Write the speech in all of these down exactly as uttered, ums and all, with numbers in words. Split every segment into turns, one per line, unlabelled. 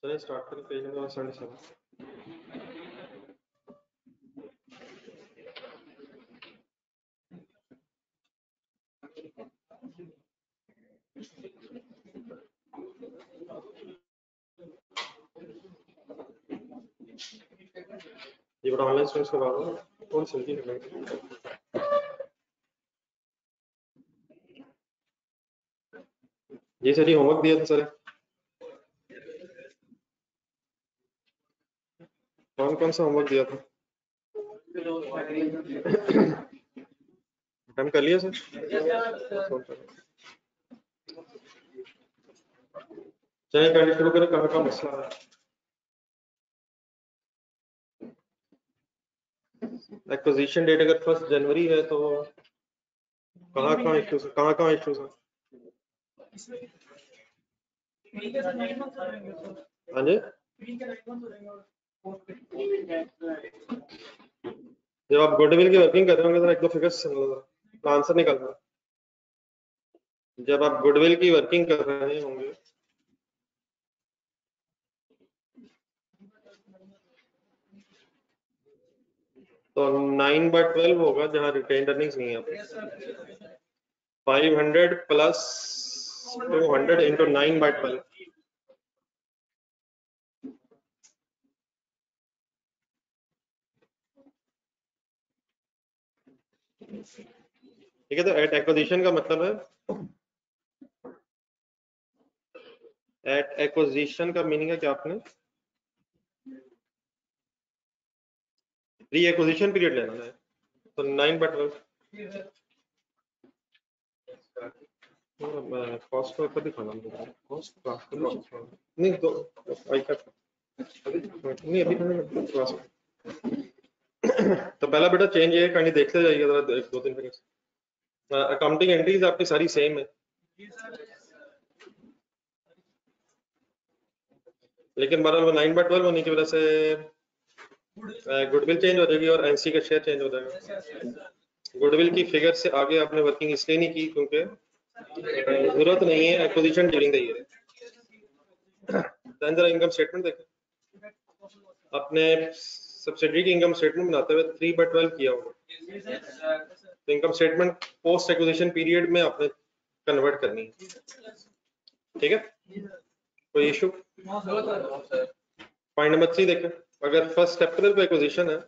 चलिए स्टार्ट करें page number seventy seven. ये बड़ा ऑनलाइन स्टूडेंट्स के बाद में कौन सिल्की करेंगे। ये सर होमवर्क दिया था सर, कौन कौन सा होमवर्क दिया था? टाइम कर लिया सर। चलिए करने शुरू करें। कहाँ का मसला है? एक्विजिशन डेट अगर फर्स्ट जनवरी है तो कहाँ कहाँ इश्यूज कहाँ कहाँ इश्यूज है? हाँ जी, जब आप गुडविल की वर्किंग कर रहे होंगे तो एक दो फिगर्स आंसर निकालना। जब आप गुडविल की वर्किंग कर रहे होंगे तो नाइन बाय ट्वेल्व होगा जहाँ रिटेन अर्निंग्स नहीं है। Five hundred plus two hundred into nine by twelve. ठीक है, तो एट एक्विजिशन का मतलब है, एट एक्विजिशन का मीनिंग है कि आपने री एक्विजिशन पीरियड लेना है, तो नाइन बाय ट्वेल्व। कॉस्ट को ऊपर दिखाना है, कॉस्ट कॉस्ट नहीं तो आई का नहीं अभी तो क्लास। तो पहला बेटा चेंज ये कहानी देखते जाइए जरा, एक दो तीन मिनट। अकाउंटिंग एंट्रीज आपकी सारी सेम है, लेकिन बराबर नाइन बाय ट्वेल्व होने की वजह से गुडविल चेंज हो जाएगी और एनसी का शेयर चेंज हो जाएगा। गुडविल की फिगर से आगे आपने वर्किंग इसलिए नहीं की क्योंकि जरूरत नहीं है acquisition during the year. Then जरा इनकम स्टेटमेंट देखें, अपने सब्सिडरी की इनकम स्टेटमेंट बनाते हुए थ्री बाय ट्वेल्व किया होगा, तो income statement post acquisition period में आपने कन्वर्ट करनी है। ठीक है, कोई इशू? पॉइंट नंबर थ्री देखें, अगर फर्स्ट अप्रैल पे एक्विजिशन है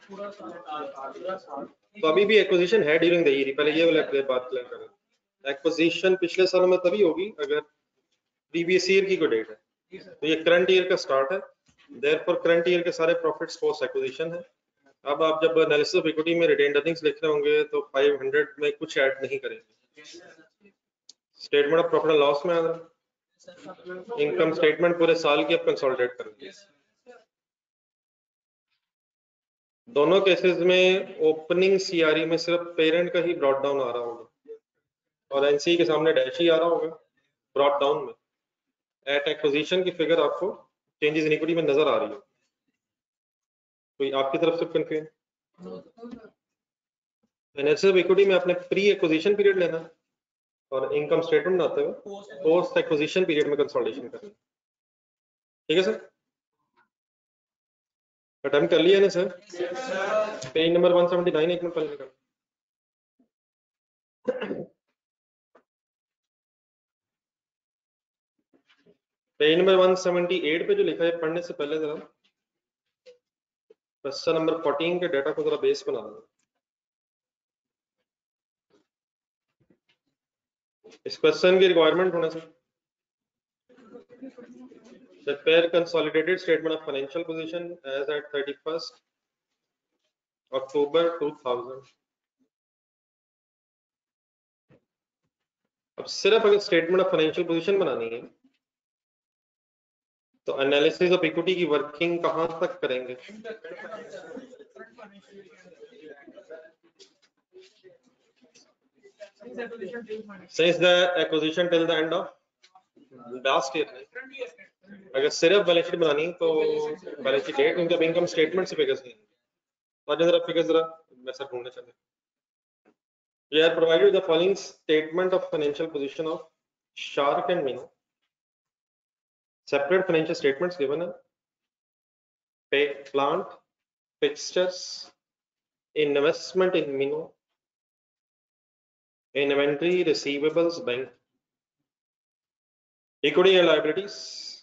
तो अभी भी एक्विजिशन है ड्यूरिंग द ईयर। पहले ये वाला बात क्लियर करें, एक्विजिशन पिछले सालों में तभी होगी अगर प्रीवियस ईयर की कोई डेट है, तो ये करंट ईयर का स्टार्ट है, देयरफॉर करंट ईयर के सारे प्रॉफिट्स पोस्ट एक्विजिशन है। अब आप जब एनालिसिस ऑफ इक्विटी में रिटेन्ड अर्निंग्स लिख रहे होंगे तो फाइव हंड्रेड में कुछ ऐड नहीं करेंगे, statement of profit and loss में आना, इनकम स्टेटमेंट पूरे साल की आप कंसोलिडेट करेंगे। दोनों केसेस में ओपनिंग सीआरई में सिर्फ पेरेंट का ही ब्रॉड डाउन आ रहा होगा और एनसी के सामने डैश ही आ रहा होगा ब्रॉड डाउन में। एट एक्विजिशन की फिगर आपको चेंजेस इन इक्विटी में नजर आ रही है, कोई आपकी तरफ से कंफ्यूजन? एनालिसिस ऑफ इक्विटी में आपने प्री एक्विजिशन पीरियड लेना और इनकम स्टेटमेंट बनाते हुए पोस्ट एक्विजिशन पीरियड में कंसोलिडेशन करना। ठीक है सर, अटेम्प्ट कर लिया ना sir? Page number one seventy nine एक मिनट पहले निकाल। Page number one seventy eight पे जो लिखा है पढ़ने से पहले जरा क्वेश्चन नंबर फोर्टीन के डेटा को जरा बेस बना दो। इस क्वेश्चन की रिक्वायरमेंट होना sir, prepare consolidated statement of financial position as at thirty-first October two thousand। अब सिर्फ अगर स्टेटमेंट ऑफ फाइनेंशियल पोजीशन बनानी है तो एनालिसिस ऑफ इक्विटी की वर्किंग कहां तक करेंगे? Since the acquisition till the end of last year. अगर सिर्फ बैलेंस शीट बनानी तो बैलेंस शीट डेट, उनका इनकम स्टेटमेंट से फिगर्स नहीं है। और जरा फिगर्स जरा मैं सर ढूंढना चाहते हैं। We are provided the following statement of financial position of Shark and Minnow Separate financial statements given है, pay plant, fixtures, investment in Mino, inventory, receivables, bank, equity and liabilities,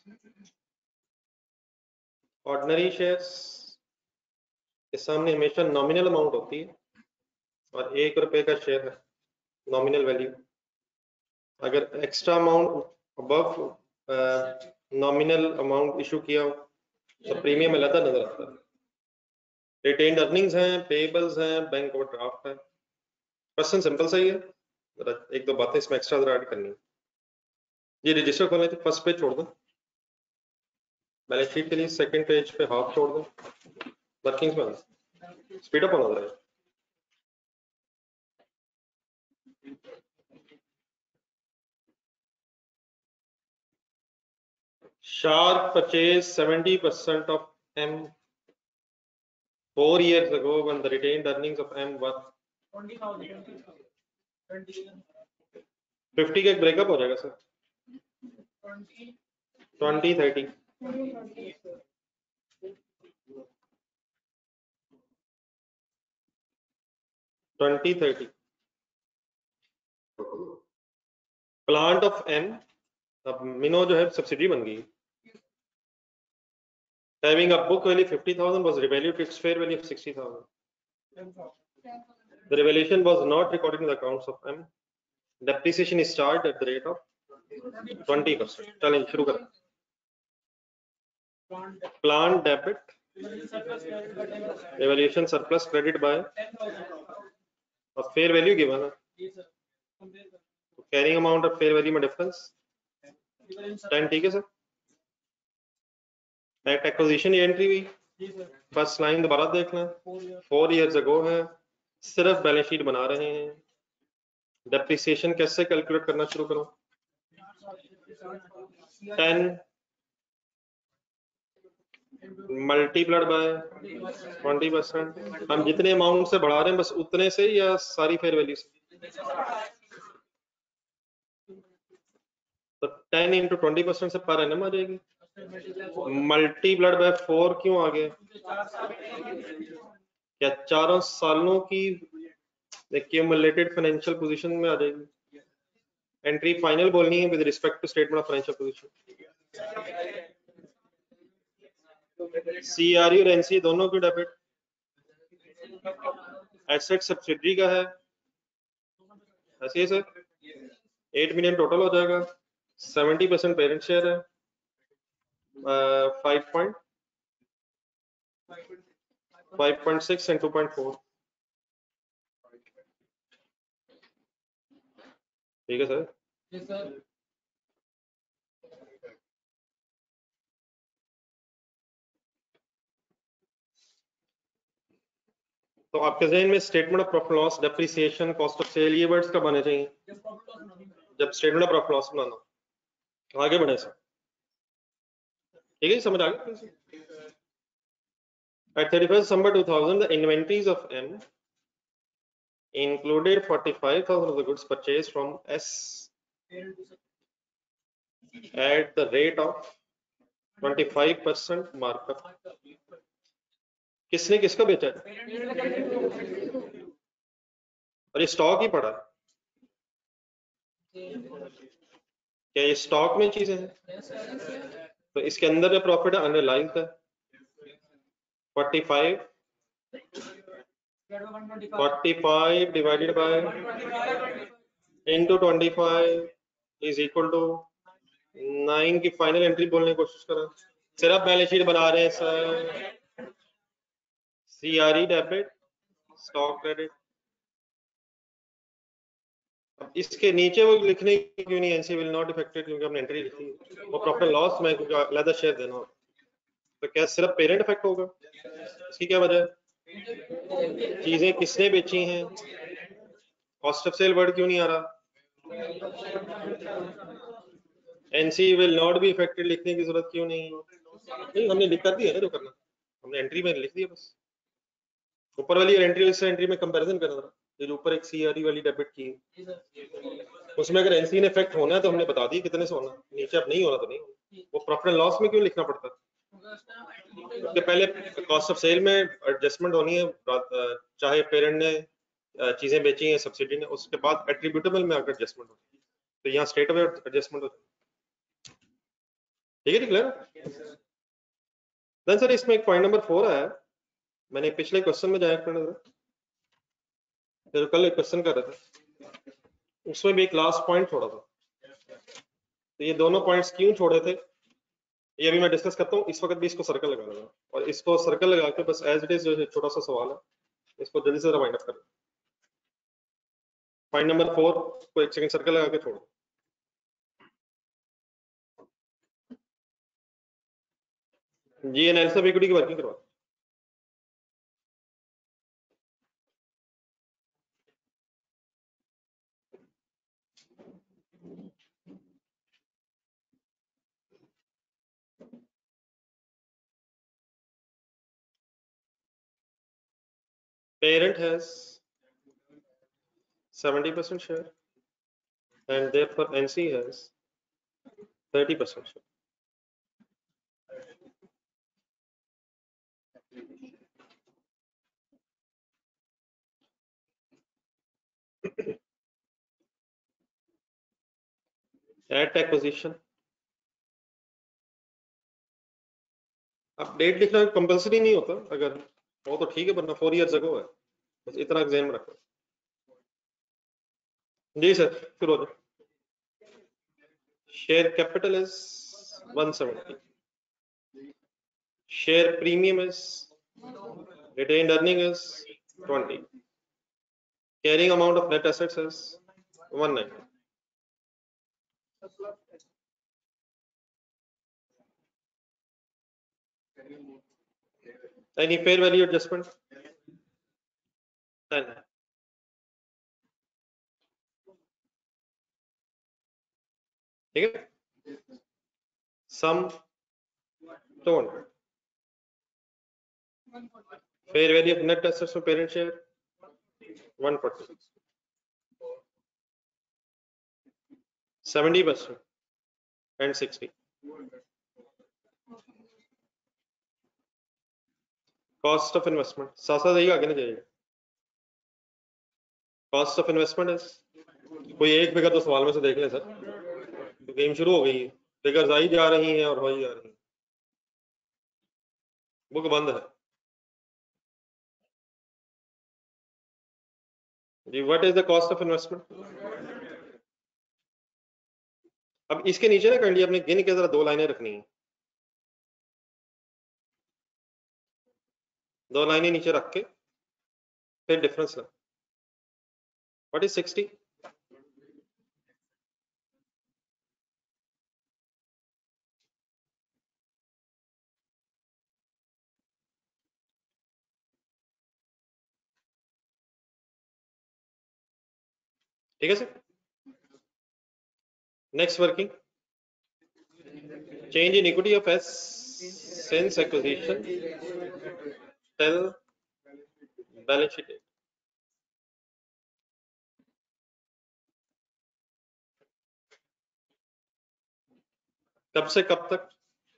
ordinary shares के सामने हमेशा nominal amount होती है और एक रुपए का शेयर है नॉमिनल वैल्यू। अगर extra amount above nominal amount issue किया हो तो प्रीमियम अलग नजर आता है। रिटेन्ड अर्निंग्स हैं, पेबल्स हैं, बैंक ओवरड्राफ्ट है। क्वेश्चन सिंपल सही है, एक दो बातें इसमें एक्स्ट्रा जरा ऐड करनी है। ये रजिस्टर खोलने थे, फर्स्ट पेज छोड़ दो, बैलेंस शीट के लिए सेकंड पेज पे हाफ छोड़ दो, वर्किंग्स में स्पीड अप होना है। Sharp purchased seventy percent of M four years ago when the retained earnings of M were fifty का एक ब्रेकअप हो जाएगा sir, twenty thirty twenty thirty plant of M, अब मिनो जो है सब्सिडी बन गई। Having a book value fifty thousand was revalued to its fair value of sixty thousand. The revaluation was not recorded in the accounts of M. Depreciation is charged at the rate of twenty percent. चलें शुरू करें। Plant debit, revaluation surplus credit by a fair value given. Carrying amount of fair value में difference ten, ठीक है sir. At acquisition entry हुई, first line दोबारा देखना, four years ago है, सिर्फ बैलेंस शीट बना रहे हैं। डेप्रिसिएशन कैसे कैलकुलेट करना शुरू करो, ten multiplied by twenty percent. हम जितने अमाउंट से बढ़ा रहे हैं बस उतने से या सारी फेयर वैल्यू से, तो टेन इंटू ट्वेंटी परसेंट से पर एनम आ जाएगी। मल्टीप्लाइड बाय फोर क्यों आ गया, क्या चारों सालों की एक्यूमुलेटेड फाइनेंशियल पोजीशन में आ जाएगी। एंट्री फाइनल बोलनी है with respect to statement of financial position. CRE और एनसी दोनों की डेबिट, एसेट सब्सिडी का है, ऐसे ही सर एट मिलियन टोटल हो जाएगा। सेवेंटी परसेंट पेरेंट शेयर है, five point five point six and two point four, ठीक है सर। तो आपके जहन में statement of profit loss, depreciation, cost of sale, ये वर्ड्स कब आने चाहिए, जब स्टेटमेंट ऑफ प्रॉफिट लॉस बनाना। आगे बढ़े सर, ठीक है, समझ आ गया। At thirty-first December two thousand, the inventories of M included forty-five thousand of the goods purchased from S at the rate of twenty-five percent markup. किसने किसको बेचा है, और ये स्टॉक ही पड़ा, क्या ये स्टॉक में चीजें हैं, तो इसके अंदर जो प्रॉफिट है अनरियलाइज्ड है। forty-five forty-five divided by into twenty-five is equal to nine की फाइनल एंट्री बोलने की कोशिश करें। सिर्फ बैलेंस शीट बना रहे हैं sir, CRE debit, stock credit. अब इसके नीचे वो लिखने क्यों नहीं, एनसी विल नॉट इफेक्टेड, क्योंकि हमने एंट्री लिखी है। वो प्रॉफिट लॉस में क्योंकि अलग शेयर देना हो, तो क्या सिर्फ पेरेंट इफेक्ट होगा, इसकी क्या वजह है, चीजें किसने बेची हैं, कॉस्ट ऑफ सेल वर्ड क्यों नहीं आ रहा, NC will not be affected लिखने की जरूरत क्यों नहीं, नहीं हमने लिख कर दिया है, जो करना हमने एंट्री में लिख दिया बस। ऊपर वाली एंट्री से एंट्री में कंपैरिजन करना था, जो ऊपर एक सीआरई वाली डेबिट की उसमें अगर एनसी ने इफेक्ट होना है तो हमने बता दी कितने से होना, नीचे अब नहीं होना तो नहीं होना। वो प्रॉफिट एंड लॉस में क्यों लिखना पड़ता? क्योंकि पहले कॉस्ट ऑफ सेल में एडजस्टमेंट होनी है, चाहे पेरेंट ने चीजें बेची हैं सब्सिडी ने, उसके बाद एट्रीब्यूटेबल में आकर एडजस्टमेंट होती है, तो यहाँ स्ट्रेट अवे एडजस्टमेंट होती है। ठीक है, क्लियर? देन सर इसमें एक पॉइंट नंबर फोर है, मैंने पिछले क्वेश्चन में जाया तो कल एक क्वेश्चन कर रहे थे, उसमें भी एक लास्ट पॉइंट छोड़ा था, तो ये दोनों पॉइंट्स क्यों छोड़े थे ये अभी मैं डिस्कस करता हूँ। इस वक्त भी इसको सर्कल लगा दूंगा, और इसको सर्कल लगा के बस एज इट इज जो छोटा सा सवाल है इसको जल्दी से रिमाइंड अप कर, पॉइंट नंबर फोर को एक सेकंड सर्कल लगा के छोड़ो। जी एनालिसिस ऑफ इक्विटी की वर्किंग करवा। Parent has seventy percent share and therefore N C has thirty percent share. At acquisition, अब डेट लिखना कंपलसरी नहीं होता, अगर वो तो ठीक है, वरना फोर इयर्स अगो है, बस इतना एग्जाम रखो। जी सर, शुरू हो जाए। Share capital is one seventy, share premium is, retained earning is twenty, carrying amount of net assets is one ninety. Any fair value adjustment? ten. ठीक है, सम two hundred, fair value of net assets for parent share one forty, seventy percent and sixty. Cost of investment साथ साथ यही आगे नहीं जाएगा। Cost of investment is, कोई एक फिगर तो सवाल में से देख ले सर, तो गेम शुरू हो गई है, फिगर्स आई जा रही हैं और हो ही जा रही हैं, बुक बंद है जी। What is the cost of investment? अब इसके नीचे ना काइंडली अपने गिन के जरा दो लाइनें रखनी है, दो लाइनें नीचे रख के फिर डिफरेंस लग। What is sixty? ठीक है sir. Next working, change in equity of S since acquisition till balance sheet date. कब से कब तक?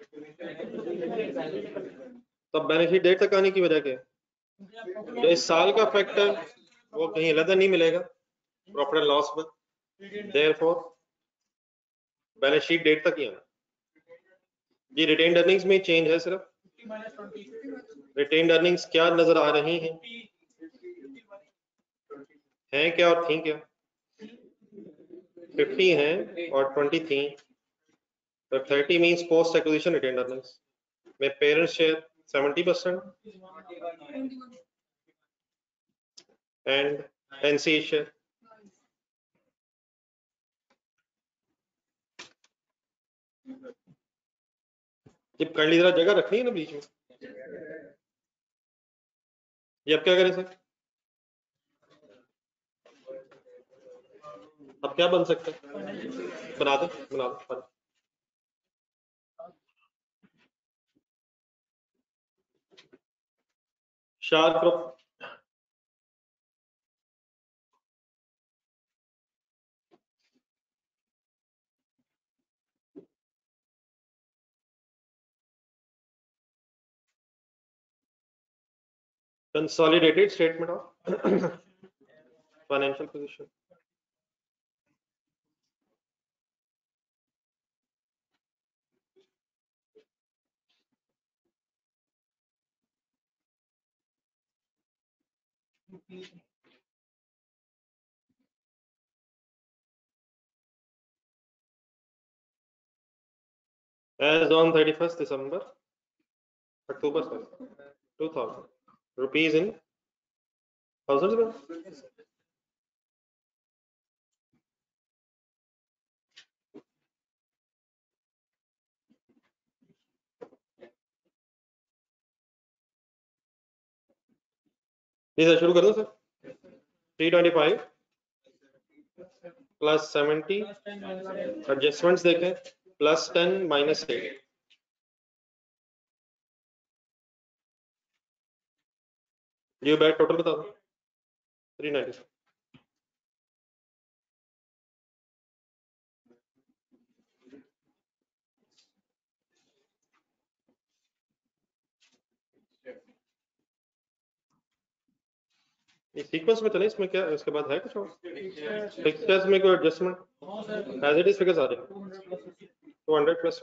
तब बैलेंस शीट डेट तक आने की वजह क्या है? जो इस साल का फैक्ट है वो कहीं अलग नहीं मिलेगा प्रॉफिट एंड लॉस में, देयरफॉर बैलेंस शीट डेट तक ही आना जी। रिटेन्ड अर्निंग्स में चेंज है सिर्फ, रिटेन्ड अर्निंग्स क्या नजर आ रही हैं, हैं क्या और थी क्या? फिफ्टी हैं और ट्वेंटी थी, तो thirty means post acquisition retained earnings में parent share seventy percent and N C share जब कर ली, जरा जगह रखनी है ना बीच में। ये अब क्या करें सर? अब क्या बन सकता है? बना दो बना दो sharp group consolidated statement of financial position. As on thirty-first December, October, sorry, two thousand rupees in thousands में जी सर शुरू कर दो sir three twenty-five plus seventy adjustments देखें प्लस ten माइनस eight ये बैक टोटल बता दो three ninety ये sequence में चले इसमें क्या इसके बाद है कुछ और फिक्सर्स में कोई adjustment as it is figures आ जाएंगे two hundred प्लस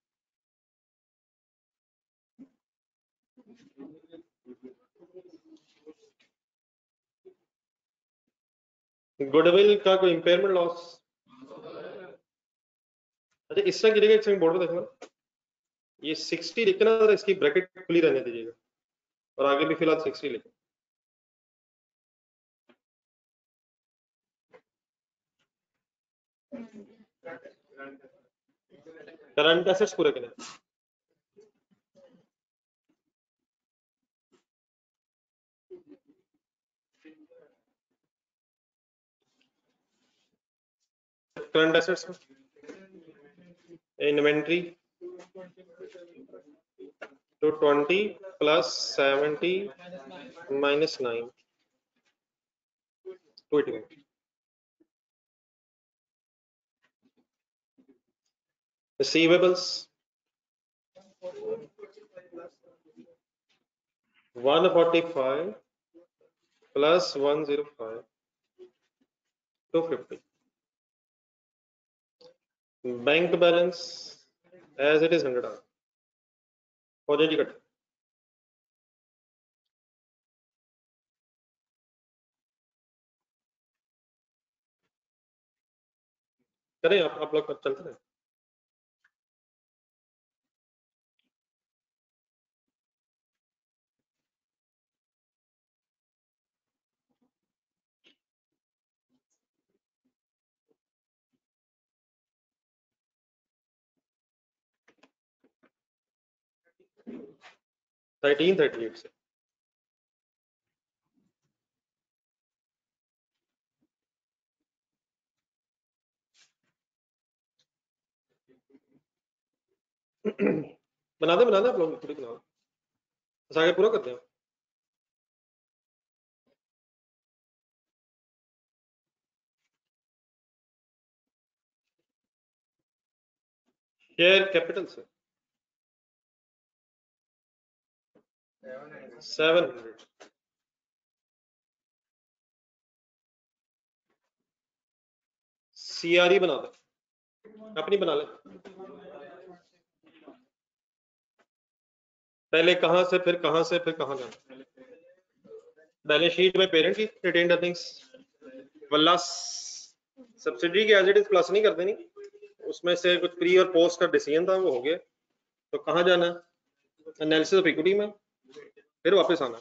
गुडविल का कोई इम्पेयरमेंट लॉस अच्छा इस तरह गिरेगा एक सेकंड बोर्ड पे देखना ये sixty लिखना जरा इसकी ब्रैकेट खुली रहने दीजिएगा और आगे भी फिलहाल sixty लिखें करंट एसेट्स पूरे कितने करंट एसेट्स में इन्वेंट्री तो twenty plus seventy minus nine two eighty-one receivables one forty-five plus one oh five two fifty bank balance as it is hundred हो जाए जी कट करें आप आप लोग चलते रहे thirteen thirty-eight से बना दे बना दे आप लोग थोड़ी बनाओ बस आगे पूरा करते हैं शेयर कैपिटल से सेवन हंड्रेड सीआरई बना दे अपनी बना ले पहले कहां से फिर कहां से फिर कहां जाना बैलेंस शीट में पेरेंट की रिटेन्ड अर्निंग्स प्लस सब्सिडी की एज इट इज प्लस नहीं कर देनी उसमें से कुछ प्री और पोस्ट का डिसीजन था वो हो गया तो कहां जाना एनालिसिस ऑफ इक्विटी में फिर वापस आना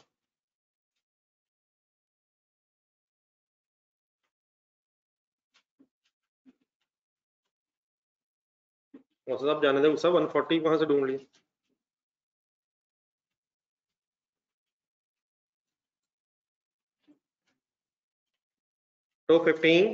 आप जाने दे सब one forty वहां से ढूंढ लिए तो fifteen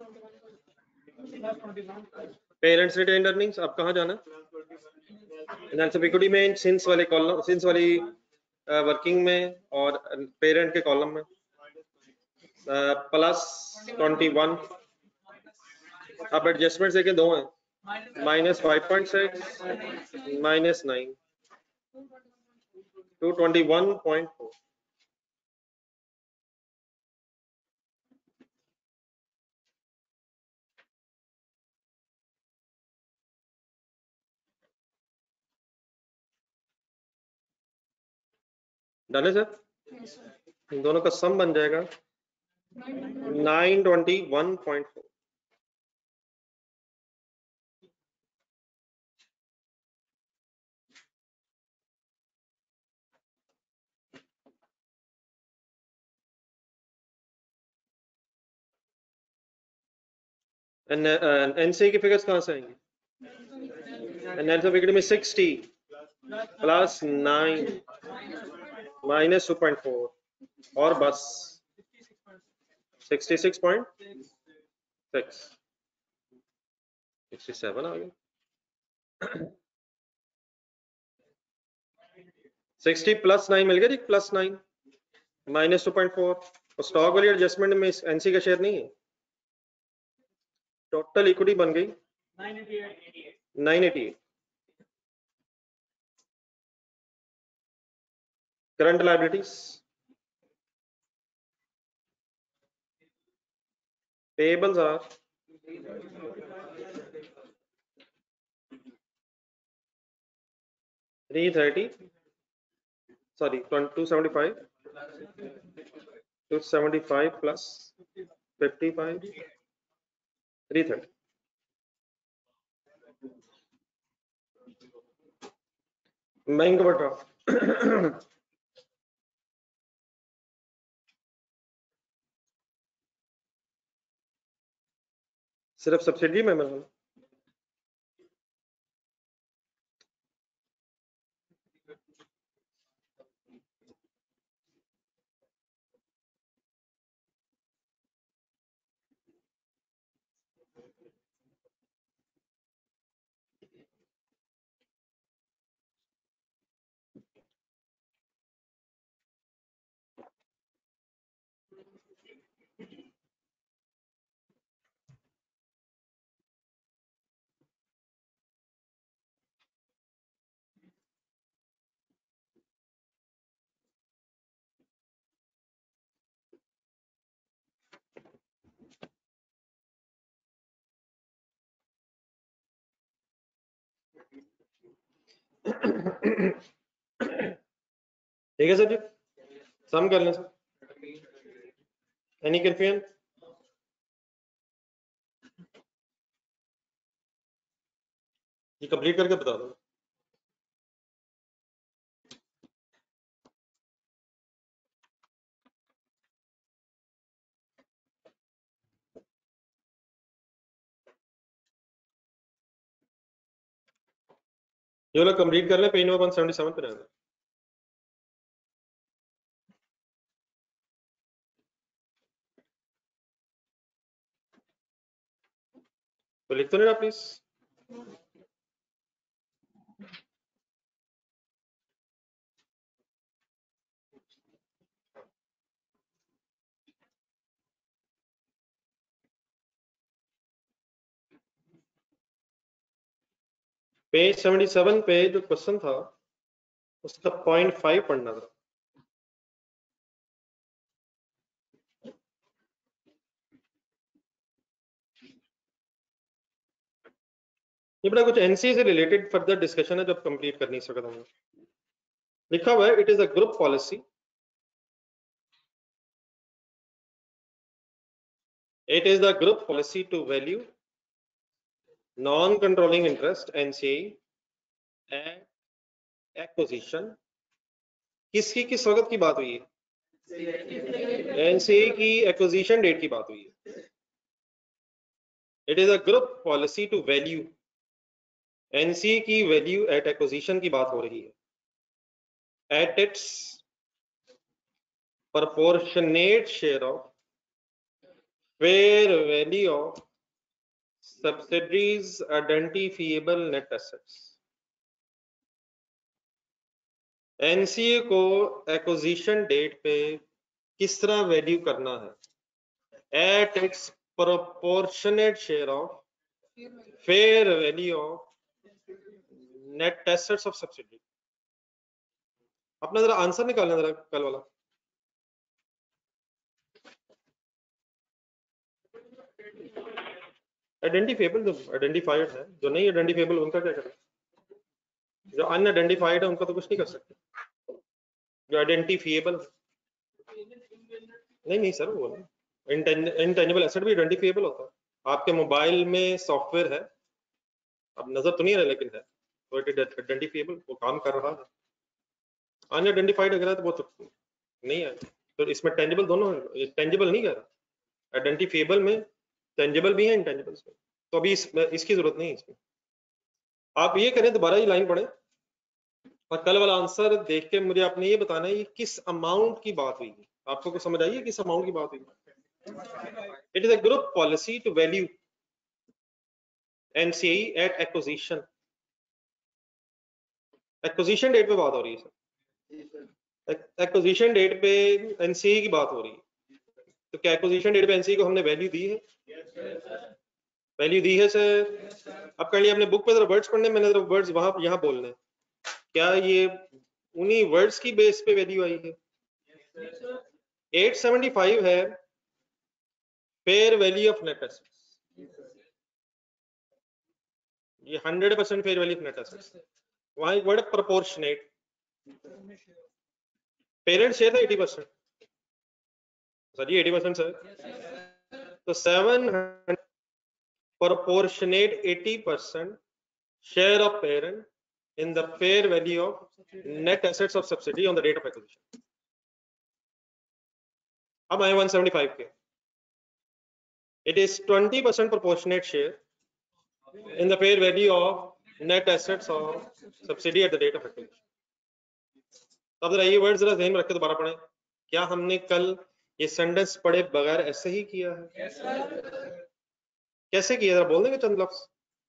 पेरेंट्स रिटेन्ड अर्निंग्स अब कहां जाना एनालिसिस ऑफ इक्विटी में सिंस वाले कॉलम सिंस वाली वर्किंग में और पेरेंट के कॉलम में प्लस twenty-one अब एडजस्टमेंट देखे दो हैं minus five point six minus nine two twenty-one point four done है सर? इन दोनों का सम बन जाएगा nine twenty one point four. NC की फिगर्स कहां से आएंगी? एनएलसी विकेट में sixty plus nine minus two point four और बस sixty six point six, sixty seven आ गया। सिक्सटी प्लस नाइन मिल गया जी, plus nine minus two point four. और स्टॉक वाली एडजस्टमेंट में एनसी का शेयर नहीं है। टोटल इक्विटी बन गई nine eighty eight. Current liabilities, payables are three thirty, sorry two seventy five, two seventy five plus fifty five, three thirty. Bank overdraft सिर्फ subsidy में मतलब ठीक है सर जी, सम कर लें सर। Any confusion? ये कंप्लीट करके बता दो। जो लोग कंप्लीट कर ले page number one seventy seven पे रहना। तो लिख तो नहीं रहा प्लीज। पेज सेवेंटी सेवन पे जो क्वेश्चन था उसका पॉइंट फाइव पढ़ना था। ये बड़ा कुछ एनसी से रिलेटेड फर्दर डिस्कशन है जब कंप्लीट कर नहीं सका था। लिखा हुआ है it is a group policy, it is the group policy to value non controlling interest NCI at acquisition. किसकी किस वक्त की बात हुई है? एनसीआई की एक्विजिशन डेट की बात हुई है। It is a group policy to value, NCI की वैल्यू एट एक्विजिशन की बात हो रही है। At its proportionate share of fair value of subsidiaries identifiable net assets। NCA को एक्विजिशन डेट पे किस तरह वैल्यू करना है? At its proportionate share of fair value of net assets of subsidy. अपना जरा आंसर निकालना जरा कल वाला। आइडेंटिफेबल जो आइडेंटिफाइड है, जो नहीं आइडेंटिफेबल उनका क्या करें? जो अनआइडेंटिफाइड है उनका तो कुछ नहीं कर सकते। जो आइडेंटिफिएबल, नहीं नहीं सर वो इंटेंजिबल एसेट भी आइडेंटिफिएबल होता है। आपके मोबाइल में सॉफ्टवेयर है, अब नजर तो नहीं आ रहा लेकिन है, तो इट इज आइडेंटिफिएबल, वो काम कर रहा है। अनआइडेंटिफाइड अगर है तो वो तो नहीं है। तो इसमें टेंजिबल दोनों है, टेंजिबल नहीं कह रहा, आइडेंटिफिएबल में टेंजिबल भी है, इंटेंजिबल्स में। तो अभी इस, इसकी जरूरत नहीं है इसमें। आप ये करें, दोबारा ये लाइन पढ़ें और कल वाला आंसर देख के मुझे आपने ये बताना है ये किस अमाउंट की बात हुई। आपको कुछ समझ आई है किस अमाउंट की बात हुई? It is a group policy to value NCE at acquisition. Acquisition date पे बात हो रही है सर, एक्विजिशन डेट पे एनसीई की बात हो रही है। तो क्या एक्विजिशन डेट पे एनसीई को हमने वैल्यू दी है? वैल्यू दी है सर। अब कर लिया अपने बुक पे जरा वर्ड्स पढ़ने, मैंने जरा वर्ड्स वहां यहाँ बोलने, क्या ये उन्हीं वर्ड्स की बेस पे वैल्यू आई है? एट सेवेंटी फाइव है fair value of net assets, ये hundred percent fair value of net assets. वहां एक वर्ड प्रोपोर्शनेट, पेरेंट शेयर था एटी परसेंट सर, ये एटी परसेंट सर, तो seven proportionate eighty percent share of parent in the fair value of net assets of subsidiary on the date of acquisition. अब आए one seventy-five के, it is twenty percent proportionate share in the fair value of net assets of subsidiary at the date of acquisition. अब जरा ये word जरा ध्यान में रख के दोबारा पढ़ें। क्या हमने कल ये सेंटेंस पढ़े बगैर ऐसे ही किया है? yes, कैसे किया, जरा बोल देंगे चंद लफ्ज?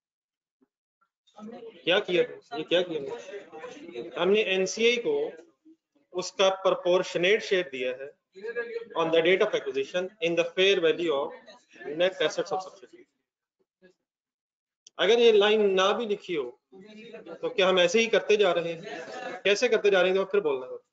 क्या किया, ये क्या किया? हमने एनसीआई को उसका प्रोपोर्शनेट शेयर दिया है on the date of acquisition in the fair value of net assets of subsidiary. अगर ये लाइन ना भी लिखी हो तो क्या हम ऐसे ही करते जा रहे हैं? कैसे करते जा रहे हैं तो फिर बोलना है।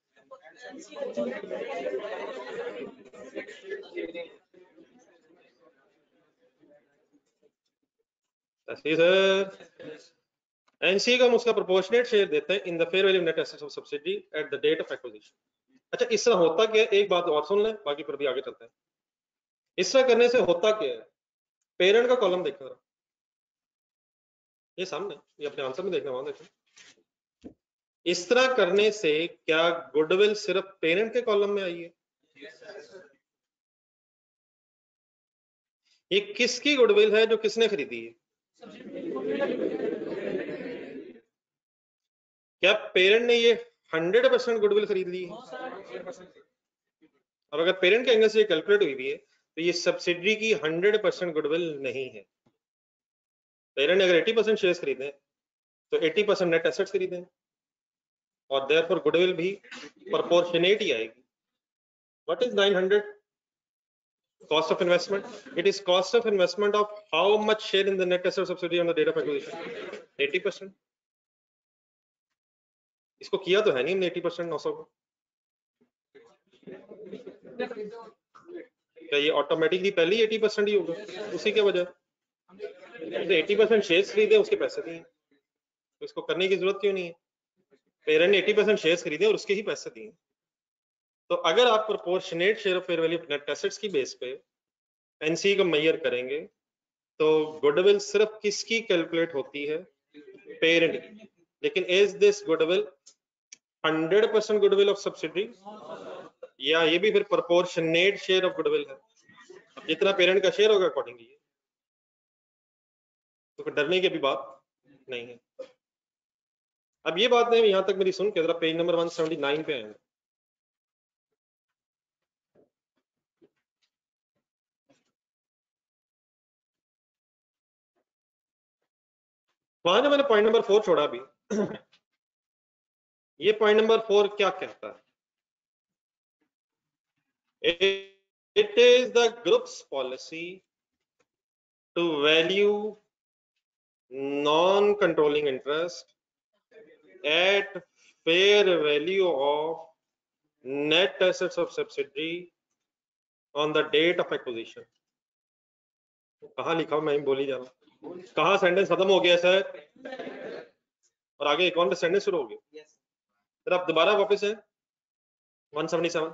सर एनसीए का हम उसका प्रोपोर्शनेट शेयर देते हैं in the fair value net assets of subsidy at the date of acquisition. अच्छा, इस तरह होता क्या? एक बात और सुन लें, बाकी फिर भी आगे चलते हैं। इस तरह करने से होता क्या है? पेरेंट का कॉलम देखना, ये सामने, ये अपने आंसर में देखना, वहां देखना। इस तरह करने से क्या गुडविल सिर्फ पेरेंट के कॉलम में आई है? ये किसकी गुडविल है जो किसने खरीदी है? क्या पेरेंट ने ये हंड्रेड परसेंट गुडविल खरीद ली है? अब अगर पेरेंट के एंगल से ये कैलकुलेट हुई भी है तो ये सब्सिडरी की हंड्रेड परसेंट गुडविल नहीं है। पेरेंट ने अगर एटी परसेंट शेयर्स खरीदे तो एटी परसेंट नेट एसेट्स खरीदे और देयरफॉर गुडविल भी प्रोपोर्शनेट ही आएगी। What is nine hundred? Cost of investment. It is cost of investment of how much share in the net asset subsidiary on the date of acquisition? eighty percent. इसको किया तो है नहीं हमने eighty percent नौ सौ को। क्या ये ऑटोमेटिकली पहले ही eighty percent ही होगा? उसी के वजह तो eighty percent शेयर्स खरीदे, उसके पैसे दिए, तो इसको करने की जरूरत क्यों नहीं है? पेरेंट ने eighty percent शेयर्स खरीदे और उसके ही पैसे दिए। तो अगर आप proportionate share of fair value of net assets की बेस पे एनसी को मेजर करेंगे तो गुडविल सिर्फ किसकी कैलकुलेट होती है? पेरेंट की। लेकिन is this goodwill hundred percent goodwill of subsidiary, या ये भी फिर प्रोपोर्शनेट शेयर ऑफ गुडविल है? अब जितना पेरेंट का शेयर होगा अकॉर्डिंगली, तो फिर डरने की भी बात नहीं है। अब ये बात नहीं, यहां तक मेरी सुन के जरा पेज नंबर one seventy-nine पे आएंगे। वहां जो मैंने पॉइंट नंबर फोर छोड़ा भी, ये पॉइंट नंबर फोर क्या कहता है? It is the group's policy to value non-controlling interest at fair value of net assets of subsidiary on the date of acquisition. कहाँ लिखा मैं बोली जा रहा हूँ, कहाँ सेंटेंस खत्म हो गया सर और आगे एक और सेंटेंस शुरू हो गया? फिर आप दोबारा वापस है वन सेवेंटी सेवन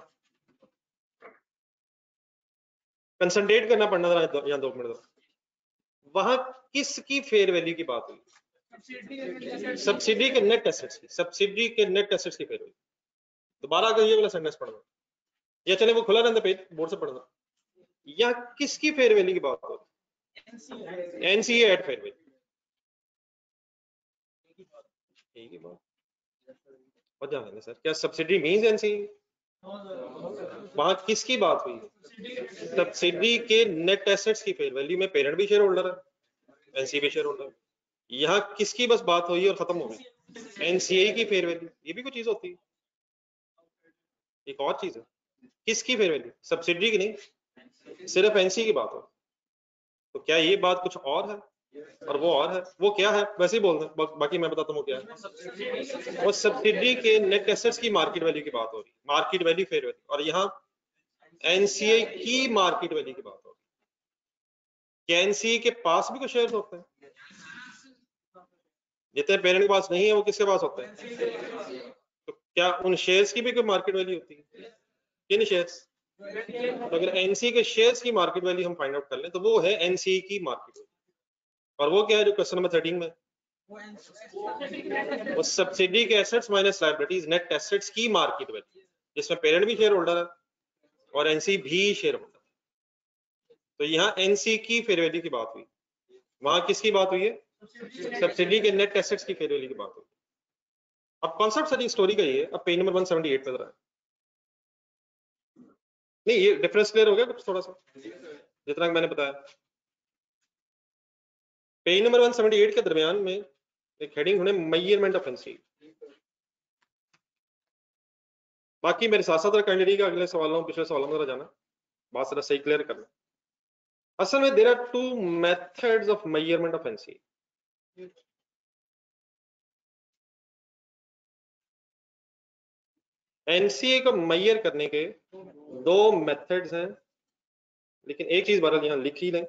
कंसंट्रेट करना पड़ना था यहाँ दो मिनट, वहां किसकी फेयर वैल्यू की बात हुई? सब्सिडी के नेट एसेट्स की, सब्सिडी के नेट एसेट्स की फेयर वैल्यू। दोबारा अगर ये वाला सेंटेंस पढ़ना, या चले वो खुला रहता पेज बोर्ड से पढ़ना, या किसकी फेयर वैल्यू की बात हो? NCA at fair value. ठीक है बात और जान सर, क्या सब्सिडी मींस एनसीए? वहां किसकी बात हुई? सब्सिडी के नेट एसेट्स की फेयर वैल्यू में पेरेंट भी शेयर होल्डर है, एनसीए भी शेयर होल्डर है। यहाँ किसकी बस बात हुई और खत्म हो गई? एनसीए की फेयर वैल्यू। ये भी कोई चीज होती है? एक और चीज है, किसकी फेयर वैल्यू? सब्सिडी की नहीं, सिर्फ एनसीए की बात हो। तो क्या ये बात कुछ और है और वो और है? वो क्या है वैसे ही बोल दें, बा, बाकी मैं बताता हूँ क्या है। वो सब्सिडी के नेट एसेट्स की मार्केट वैल्यू की बात हो रही, मार्केट वैल्यू फेयर वैल्यू, और यहाँ एनसीए की मार्केट वैल्यू की बात हो रही। क्या एनसीए के पास भी कुछ शेयर होते हैं? जितने पेरेंट के पास नहीं है वो किसके पास होते हैं? तो क्या उन शेयर्स की भी कोई मार्केट वैल्यू होती है? किन शेयर्स? तो अगर एनसीए के शेयर्स की मार्केट वैल्यू हम फाइंड आउट कर लें तो वो है एनसीए की मार्केट वैल्यू, और वो क्या है जो क्वेश्चन नंबर थर्टीन में, वो सब्सिडी के assets minus liabilities net assets की मार्केट वैल्यू, जिसमें पेरेंट भी शेयर होल्डर है और एनसी भी शेयर होल्डर। तो यहाँ एनसी की फेयर वैल्यू की बात हुई, वहां किसकी बात हुई है? सब्सिडी के नेट एसेट्स की फेयर वैल्यू की बात हुई। अब कॉन्सेप्ट सारी स्टोरी का ही है। अब page number one seventy eight पे जरा, नहीं ये डिफरेंस क्लियर हो गया कुछ थोड़ा सा जितना मैंने बताया। Page number one seventy eight के दरमियान में एक हेडिंग होने मेजरमेंट ऑफ एनसी। बाकी मेरे साथ साथ कैंडिडेट का अगले सवालों पिछले सवालों में जाना, बात जरा सही क्लियर करना। असल में there are two methods of measurement of NC. NCA को मेजर करने के दो मेथड्स हैं, लेकिन एक चीज बहरहाल यहां लिख ही लें,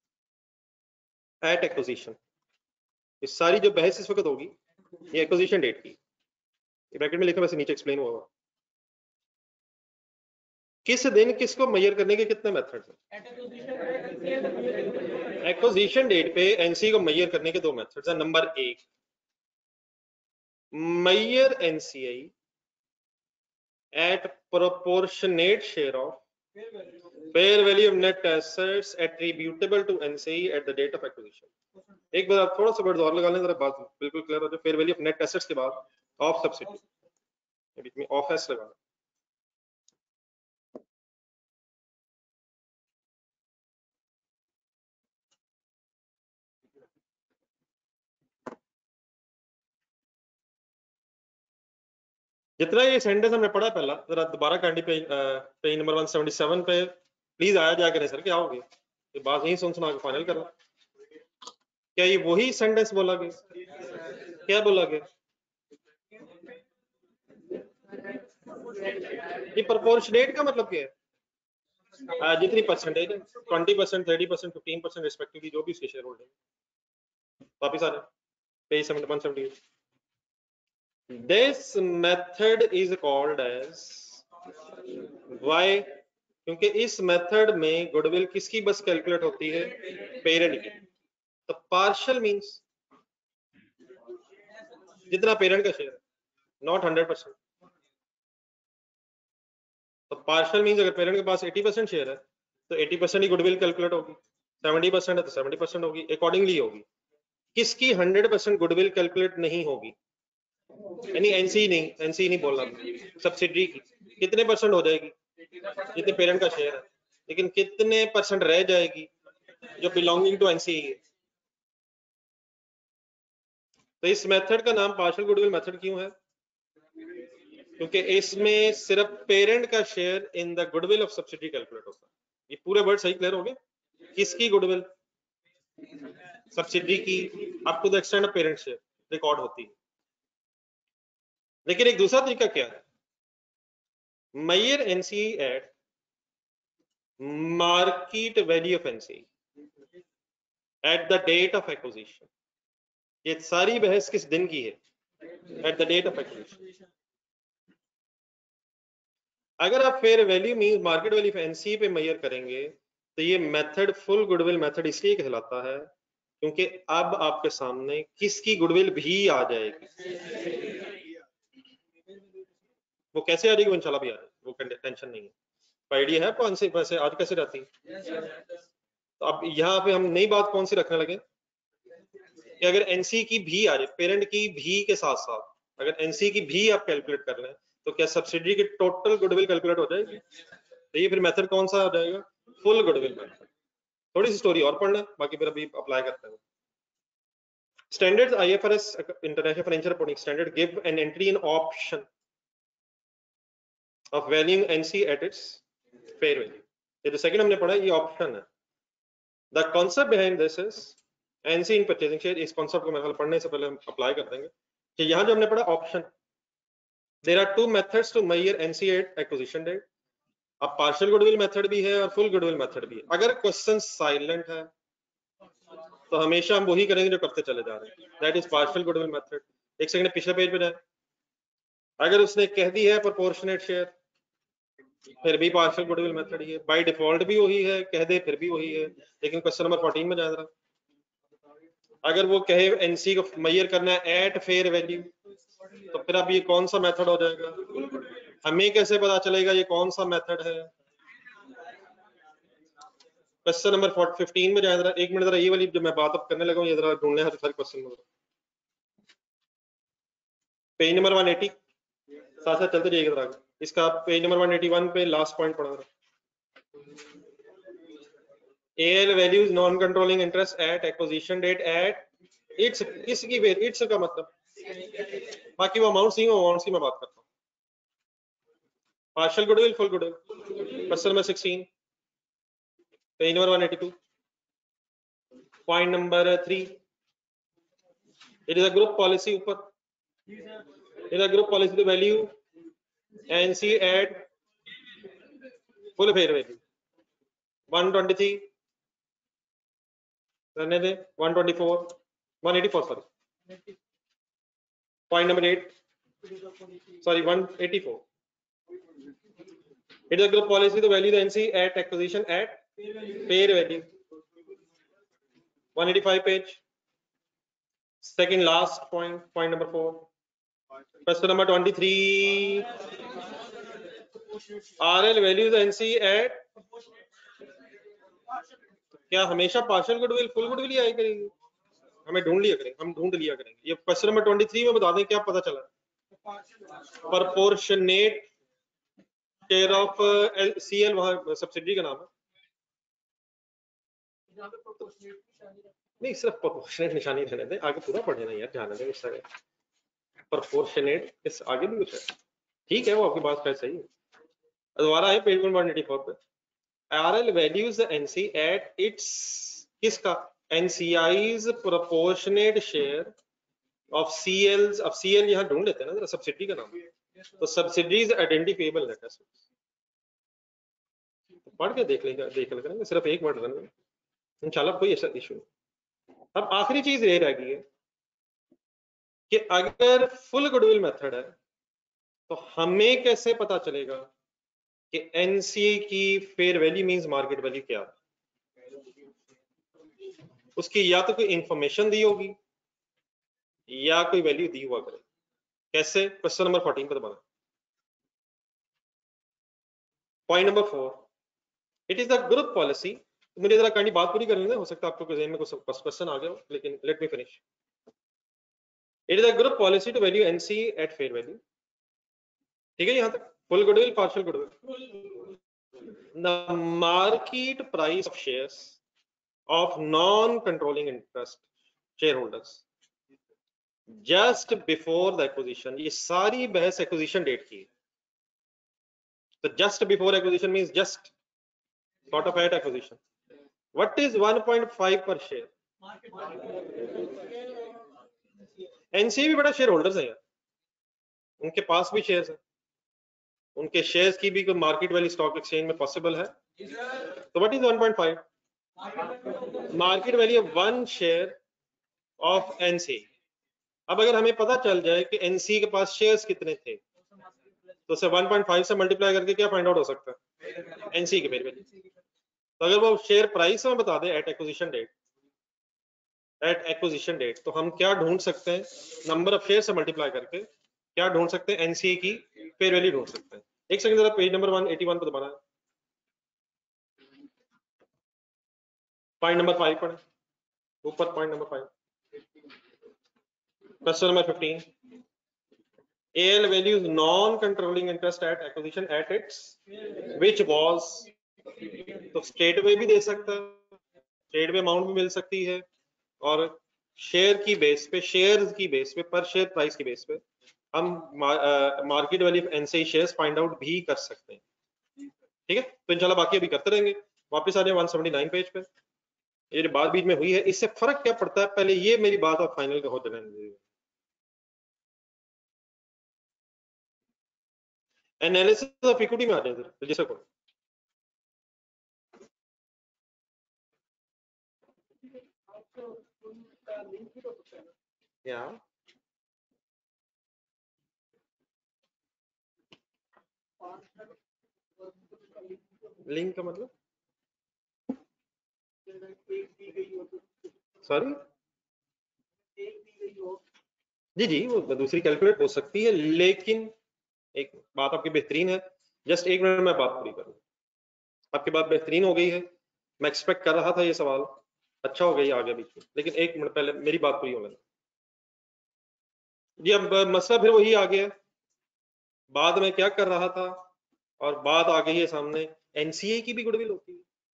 एट एक्विजिशन। ये सारी जो बहस इस वक्त होगी ये एक्विजिशन डेट की, ब्रैकेट में लिखा, वैसे नीचे एक्सप्लेन हुआ होगा। किस दिन किसको मेजर करने के कितने मेथड्स हैं? एक्विजिशन डेट पे एनसीए को मेजर करने के दो मेथड्स हैं। नंबर एक, measure NCA at proportionate share of fair value of net assets attributable to N C E at the date of acquisition। एक बार आप थोड़ा सा वर्ड और लगा लें जरा, बात बिल्कुल क्लियर हो जाए। Fair value of net assets के बाद ऑफ सब्सिडी, बीच में ऑफ एस लगा। जितना ये सेंटेंस हमने पढ़ा पहला, जरा दोबारा कैंडी page page number one seventy seven पे प्लीज आया जा करें सर। क्या हो गया, ये बात यही सुन सुना के फाइनल कर रहा। क्या ये वही सेंटेंस बोला गया? क्या बोला गया? ये प्रोपोर्शनेट का मतलब क्या है? आ, जितनी परसेंटेज है, twenty percent, thirty percent, fifteen percent respectively, जो भी उसके शेयर होल्डिंग। वापिस आ रहे page one seventy eight. This method is called as, why? क्योंकि इस मेथड में गुडविल किसकी बस कैलकुलेट होती है? पेरेंट की। तो पार्शियल मींस जितना पेरेंट का शेयर, नॉट हंड्रेड परसेंट। तो पार्शियल मींस अगर पेरेंट के पास एटी परसेंट शेयर है तो एटी परसेंट ही गुडविल कैलकुलेट होगी, सेवेंटी परसेंट है तो सेवेंटी परसेंट होगी, अकॉर्डिंगली होगी। किसकी हंड्रेड परसेंट गुडविल कैलकुलेट नहीं होगी? यानी एनसी नहीं, एनसी नहीं बोलना, सब्सिडी की कितने परसेंट हो जाएगी? जितने पेरेंट का शेयर है, लेकिन कितने परसेंट रह जाएगी जो बिलोंगिंग टू एनसी है। तो इस मेथड का नाम पार्शियल गुडविल मेथड क्यों है? क्योंकि इसमें सिर्फ पेरेंट का share in the goodwill of subsidy calculate होता है। ये पूरे वर्ड सही क्लियर हो गए? किसकी गुडविल? सब्सिडी की, up to the extent of parent share record होती है। लेकिन एक दूसरा तरीका क्या है? Measure NCE at market value of NCE at the date of acquisition. ये सारी बहस किस दिन की है? At the date of acquisition. अगर आप fair value mean market value NC पे मेजर करेंगे तो ये मेथड फुल गुडविल मेथड इसलिए कहलाता है क्योंकि अब आपके सामने किसकी गुडविल भी आ जाएगी। वो कैसे आ जाएगी, इंशाल्लाह भी आ जाएगी, वो टेंशन नहीं है। आइडिया है कौन सी वैसे आज कैसे रहती है। तो अब यहाँ पे हम नई बात कौन सी रखने लगे कि अगर एनसी की भी आ जाए, पेरेंट की भी के साथ साथ अगर एनसी की भी आप कैलकुलेट कर लें तो क्या सब्सिडी की टोटल गुडविल कैलकुलेट हो जाएगी। तो ये फिर मेथड कौन सा हो जाएगा, फुल गुडविल मेथड। थोड़ी सी स्टोरी और पढ़ना, बाकी फिर अभी अप्लाई करते हैं। Standards I F R S International Financial Reporting Standard give an entry in option of valuing N C at its fair value. ये जो सेकंड हमने पढ़ा ये ऑप्शन है। The concept behind this is N C in purchasing share। इस concept को मेरे ख्याल पढ़ने से पहले हम अप्लाई कर देंगे कि यहाँ जो हमने पढ़ा option, there are two methods to measure N C at acquisition date। अब पार्शियल गुडविल मेथड भी है और फुल गुडविल मेथड भी है। अगर क्वेश्चन साइलेंट है तो हमेशा हम वही करेंगे जो करते चले जा रहे हैं, that is partial goodwill method. एक सेकंड पिछले पेज पे जाए। अगर उसने कह दी है प्रोपोर्शनेट शेयर फिर भी पार्शियल गुडविल मेथड ही है, बाय डिफॉल्ट भी वही है, कह दे फिर भी वही है। लेकिन क्वेश्चन नंबर फोर्टीन में जाए, अगर वो कहे एनसी को मेजर करना है एट फेयर वैल्यू तो फिर अब ये कौन सा मेथड हो जाएगा, हमें कैसे पता चलेगा ये कौन सा मेथड है। क्वेश्चन नंबर फिफ्टीन में जाए जरा, एक मिनट जरा ये वाली जो मैं बात अब करने लगा हूँ ये जरा ढूंढने हर सारे क्वेश्चन में। पेज नंबर वन एटी, साथ साथ चलते जाइएगा जरा। इसका page number one eighty one पे लास्ट पॉइंट पढ़ा रहा। A L values non controlling interest at acquisition date at its, इसकी वेर इट्स का मतलब, बाकी वो अमाउंट सी अमाउंट की मैं बात करता हूँ। Partial goodwill full goodwill, question number sixteen page number one eighty two point number three, it is a group policy ऊपर, it is a group policy to value NC at full fair value. One twenty three रहने दे, one twenty four one eighty four sorry, point number eight sorry one eighty four, it is a group policy to value the N C at acquisition at fair value। one eighty-five page, second last point, point number four, question number twenty-three, R L values the N C at, क्या हमेशा partial goodwill full goodwill ही आई करेगी, हमें ढूंढ लिया करेंगे, हम ढूंढ लिया करेंगे। ये क्वेश्चन नंबर तेईस में बता दें क्या पता चला, प्रोपोर्शनेट शेयर ऑफ सीएल, वहां सब्सिडी का नाम है, नहीं सिर्फ प्रोपोर्शनेट निशानी रहने दें, आगे पूरा पढ़ लेना यार, जाने दें इस तरह। प्रोपोर्शनेट इस आगे भी कुछ है, ठीक है वो आपकी बात है सही है। दोबारा है पेज वन एटी फोर पे, RL values the NC at its, किसका, NCI's proportionate share of CLs. अब सीएल यहां ढूंढ लेते हैं ना जरा, सब्सिडी का नाम, तो सब्सिडीज आइडेंटिफिएबल नेट एसेट्स, पढ़ के देख लेंगे, देख लेंगे सिर्फ एक वर्ड रन, इंशाल्लाह कोई ऐसा इशू नहीं। अब आखिरी चीज ये रह गई है कि अगर फुल गुडविल मेथड है तो हमें कैसे पता चलेगा कि एनसी की fair value means market value क्या है। उसकी या तो कोई इंफॉर्मेशन दी होगी या कोई वैल्यू दी हुआ करे। कैसे, क्वेश्चन नंबर फोर्टीन पर दबाना, point number four, it is the group policy. मुझे जरा काइंडली बात पूरी कर लेना, हो सकता है आपको ज़हन में कुछ क्वेश्चन आ गया हो, लेकिन let me finish. It is a group policy to value NC at fair value, ठीक है यहाँ तक, full goodwill partial goodwill. The market price of shares of non controlling interest share holders just before the acquisition, ये सारी बहस acquisition date की है। तो just before acquisition means just sort of at acquisition, what is one point five per share। NCA भी बड़ा share holders है यार, उनके पास भी शेयर्स है, उनके शेयर्स की भी कोई मार्केट वैल्यू स्टॉक एक्सचेंज में पॉसिबल है। तो what is one point five, market value one share of NC. अब अगर हमें पता चल जाए कि एनसी के पास शेयर्स कितने थे तो उसे वन पॉइंट फाइव से मल्टीप्लाई करके क्या फाइंड आउट हो सकता है? एनसीई की फेयर वैल्यू। तो अगर वो शेयर प्राइस में बता दे at acquisition date, at acquisition date, तो हम क्या ढूंढ सकते हैं? नंबर ऑफ शेयर से मल्टीप्लाई करके क्या ढूंढ सकते हैं? एनसीई की फेयर वैल्यू ढूंढ सकते हैं। एक सेकंड जरा page number one eighty one पे दोबारा पॉइंट नंबर फाइव पढ़े, ऊपर point number five, question number fifteen. A L values non-controlling interest at acquisition at its which was, तो स्टेट वे भी दे सकता है, स्टेट वे अमाउंट भी मिल सकती है, और शेयर की बेस पे, शेयर की बेस पे, पर शेयर प्राइस की बेस पे हम market value of NCE shares find out भी कर सकते हैं। ठीक है, तो इंशाल्लाह बाकी अभी करते रहेंगे। वापस आ जाए वन सेवेंटी नाइन पेज पे। ये जो बात बीच में हुई है, इससे फर्क क्या पड़ता है? पहले ये मेरी बात आप फाइनल हो जाने। एनालिसिस ऑफ इक्विटी में आ जाए सर, जैसा को या लिंक का मतलब, सॉरी जी जी, वो दूसरी कैलकुलेट हो सकती है, लेकिन एक बात आपकी बेहतरीन है, जस्ट एक मिनट में बात पूरी करूं। आपकी बात बेहतरीन हो गई है, मैं एक्सपेक्ट कर रहा था ये सवाल, अच्छा हो गया आगे बीच में, लेकिन एक मिनट पहले मेरी बात पूरी होने जी। अब मसला फिर वही आ गया, बाद में क्या कर रहा था और बात आ गई है सामने, एनसीए की भी गुडविल होती है।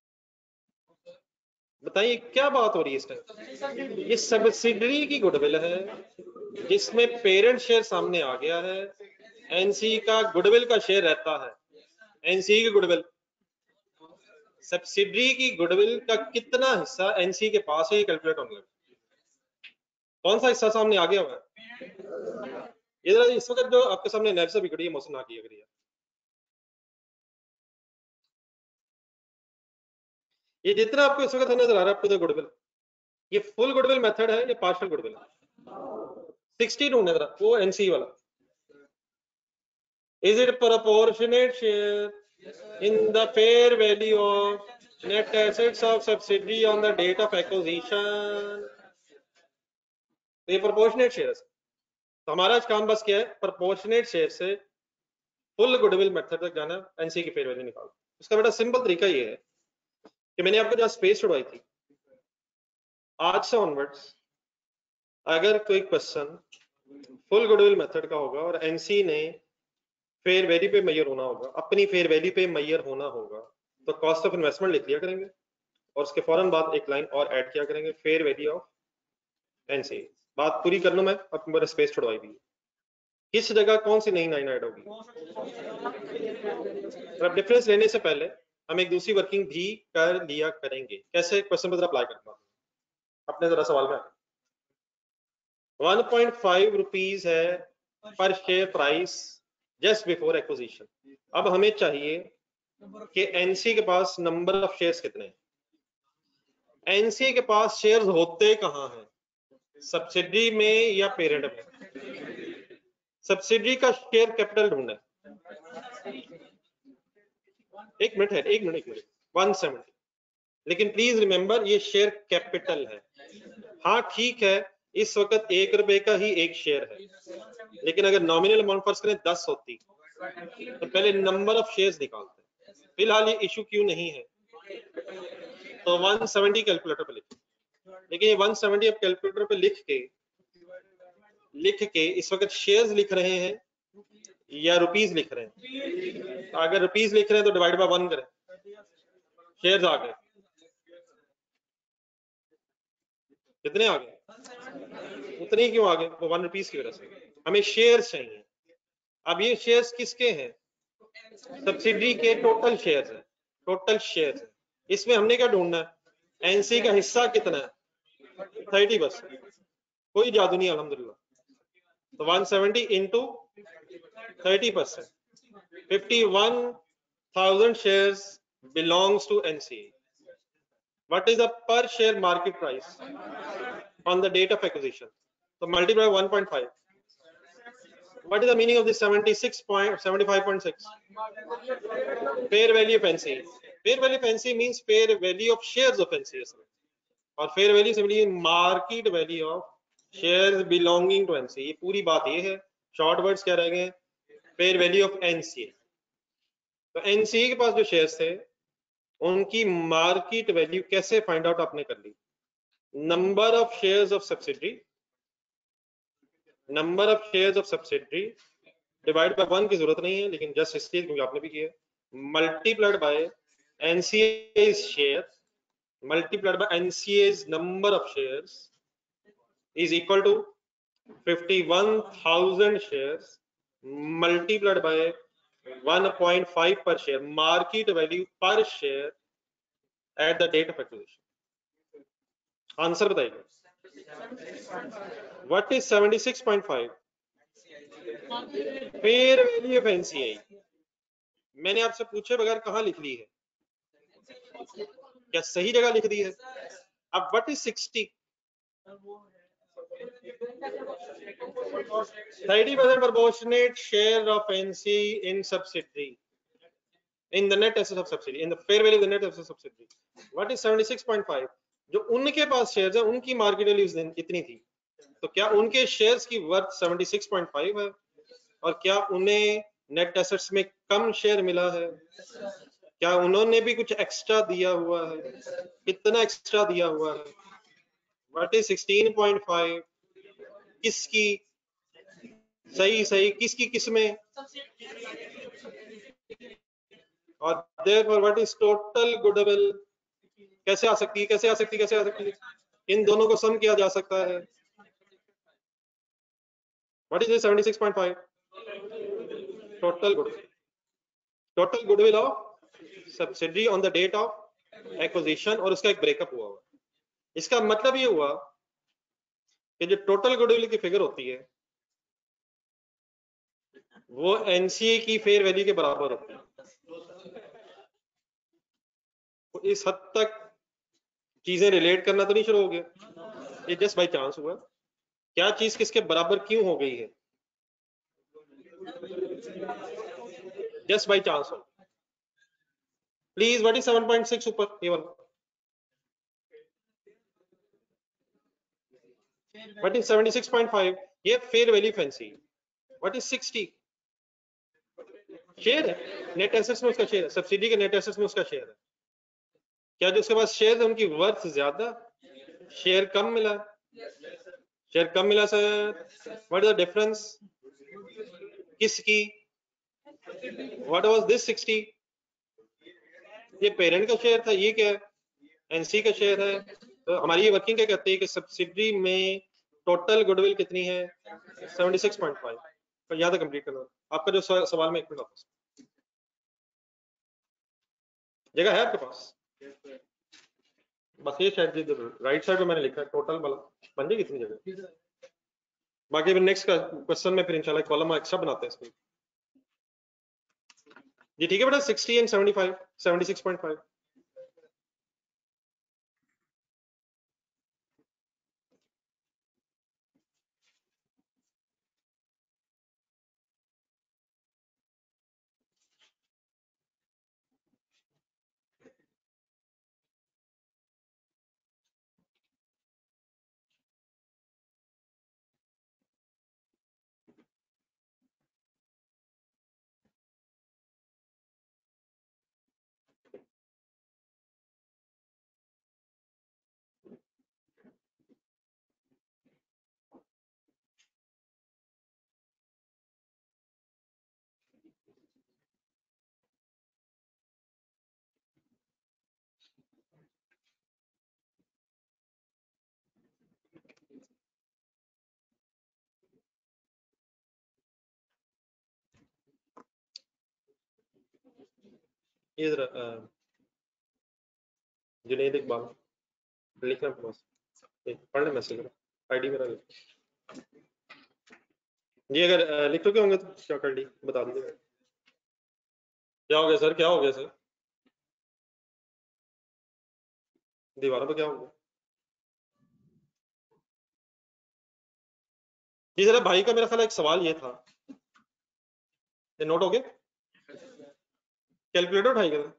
बताइए क्या बात हो रही है इस टाइम? ये सब्सिडरी की गुडविल है जिसमें पेरेंट शेयर सामने आ गया है, एनसीई का गुडविल का शेयर रहता है। एनसीई की गुडविल, सब्सिडरी की गुडविल का कितना हिस्सा एनसीई के पास है, ये कैलकुलेट होने लगा। कौन सा हिस्सा सामने आ गया हुआ है? इधर इस वक्त जो आपके सामने नैफसा बिगड़ी है, मौसम ना की अगर ये जितना आपको इस वक्त नजर आ रहा है आपको गुडविल, ये फुल गुडविल मेथड है या पार्शियल गुडविल है? सिक्सटी ढूंढने जरा वो एनसीई वाला। Is it proportionate share in the fair value of net assets of subsidiary on the date of acquisition? ये प्रोपोर्शनेट शेयर, तो हमारा आज काम बस क्या है? प्रोपोर्शनेट शेयर से फुल गुडविल मेथड तक जाना, एनसीई की फेयर वैल्यू निकाल। इसका बेटा सिंपल तरीका ये है कि मैंने आपको जहां स्पेस छुड़वाई थी, आज से ऑनवर्ड्स अगर कोई क्वेश्चन फुल गुडविल मेथड का होगा और एनसी ने फेयर वैल्यू पे मैयर होना होगा, अपनी फेयर वैल्यू पे मैयर होना होगा, तो कॉस्ट ऑफ इन्वेस्टमेंट लिख लिया करेंगे और उसके फौरन बाद एक लाइन और ऐड किया करेंगे, फेयर वैल्यू ऑफ एनसी। बात पूरी कर लूं मैं, अब मेरा स्पेस छुड़वाई दी, किस जगह कौन सी नई लाइन ऐड होगी? अब डिफरेंस लेने से पहले हम एक दूसरी वर्किंग भी कर लिया करेंगे। कैसे? क्वेश्चन पर अप्लाई करना अपने जरा सवाल में। वन पॉइंट फाइव रुपीज है पर share price just before acquisition. अब हमें चाहिए कि एनसी के पास नंबर ऑफ शेयर्स कितने हैं। एनसी के पास शेयर्स होते कहां हैं? सब्सिडरी में या पेरेंट में? सब्सिडरी का शेयर कैपिटल ढूंढना है। एक मिनट है, एक मिनट एक मिनट वन सेवेंटी, लेकिन प्लीज रिमेंबर ये शेयर कैपिटल है। हाँ ठीक है, इस वक्त एक रुपए का ही एक शेयर है, लेकिन अगर नॉमिनल अमाउंट फर्ज करें दस होती तो पहले नंबर ऑफ शेयर्स निकालते हैं। फिलहाल ये इशू क्यों नहीं है, तो वन सेवेंटी कैलकुलेटर पे लिख, लेकिन ये वन सेवेंटी अब कैलकुलेटर पे लिख के लिख के इस वक्त शेयर्स लिख रहे हैं या रुपीस लिख रहे हैं? अगर रुपीस लिख रहे हैं तो डिवाइड बाय वन करें, शेयर्स आ गए, कितने आ गए? उतने ही क्यों आ गए? वो वन रुपीस की वजह से। हमें शेयर्स चाहिए। अब ये शेयर्स किसके हैं? सब्सिडरी के टोटल शेयर्स हैं, टोटल शेयर्स हैं। इसमें हमने क्या ढूंढना है? एनसी का हिस्सा कितना है? Thirty percent. कोई जादू नहीं अल्हम्दुलिल्लाह। तो one seventy into thirty percent, fifty one thousand shares belongs to N C A. What is the per share market price on the date of acquisition? So multiply one point five. What is the meaning of this seventy-six point seventy-five point six? Fair value of N C A. Fair value of N C A means fair value of shares of N C A. और fair value simply market value of shares belonging to N C A. ये पूरी बात ये है. Short words क्या रह गए? Fair value of N C A. तो N C A के पास जो shares थे, उनकी market value कैसे find out आपने कर ली? Number of shares of subsidiary, number of shares of subsidiary divide by one की जरूरत नहीं है, लेकिन जस्ट इसलिए क्योंकि आपने भी किया, multiplied by NCA's share multiplied by NCA's number of shares is equal to fifty-one thousand shares multiplied by one point five per share, market value per share at the date of acquisition. Answer बताइए. What is seventy-six point five? Fair value of NCA. मैंने आपसे पूछे बगैर कहां लिख ली है? क्या सही जगह लिख दी है? अब what is sixty? thirty percent proportionate share of N C in subsidiary, in the net assets of subsidiary, in the fair value of the net assets of subsidiary. What is seventy-six point five? जो उनके पास shares है उनकी market value इतनी थी, तो क्या उनके shares की वर्थ seventy-six point five है? और क्या उन्हें नेट एसेट्स में कम शेयर मिला है? क्या उन्होंने भी कुछ एक्स्ट्रा दिया हुआ है? कितना एक्स्ट्रा दिया हुआ है? What is sixteen point five? किसकी सही सही किसकी किसमें? और therefore what is total goodwill? कैसे आ सकती है कैसे आ सकती है कैसे आ सकती है? इन दोनों को सम किया जा सकता है. What is seventy-six point five? Total goodwill. Total goodwill of subsidiary on the date of acquisition, और उसका एक ब्रेकअप हुआ हुआ. इसका मतलब ये हुआ कि जो टोटल गुडविल की फिगर होती है वो एनसीए की फेयर वैल्यू के बराबर होती है. तो इस हद तक चीजें रिलेट करना तो नहीं शुरू हो गया, ये जस्ट बाय चांस हुआ. क्या चीज किसके बराबर क्यों हो गई है? जस्ट बाय चांस हो. Please what is seven point six ऊपर ये वाला? What is seventy-six point five? ये fair value fancy. What is sixty? Share है, नेट एसेट्स में उसका शेयर है, सब्सिडी के नेट एसेट्स में उसका शेयर है. क्या जो उसके पास शेयर है उनकी वर्थ ज्यादा, शेयर कम मिला? शेयर कम मिला sir. What is the difference? किसकी? What was this sixty? ये पेरेंट का शेयर था, ये क्या है? एनसी का शेयर है. तो हमारी ये वर्किंग क्या कहती है कि सब्सिडी में टोटल गुडविल कितनी है? seventy-six point five. तो याद है कंप्लीट करना. आपका जो सवाल में एक मिनट वापस जगह है आपके पास? बस ये शायद राइट साइड पे मैंने लिखा है टोटल वाला, बन जाएगी कितनी जगह. बाकी फिर नेक्स्ट का क्वेश्चन में फिर इंशाल्लाह कॉलम एक्स्ट्रा बनाते हैं इसमें. जी ठीक है बेटा. sixty and seventy-five, seventy-six point five. ये जरा जुनेद इकबाल लिखना बस, पढ़ ले मैसेज आईडी मेरा लिख. जी अगर लिख चुके होंगे तो क्या कर ली बता दीजिएगा. क्या हो गया सर? क्या हो गया सर? दीवारों पे क्या हो गया? जी जरा भाई का मेरा ख्याल एक सवाल ये था ये नोट हो गया? कैलकुलेटर उठाएगा था।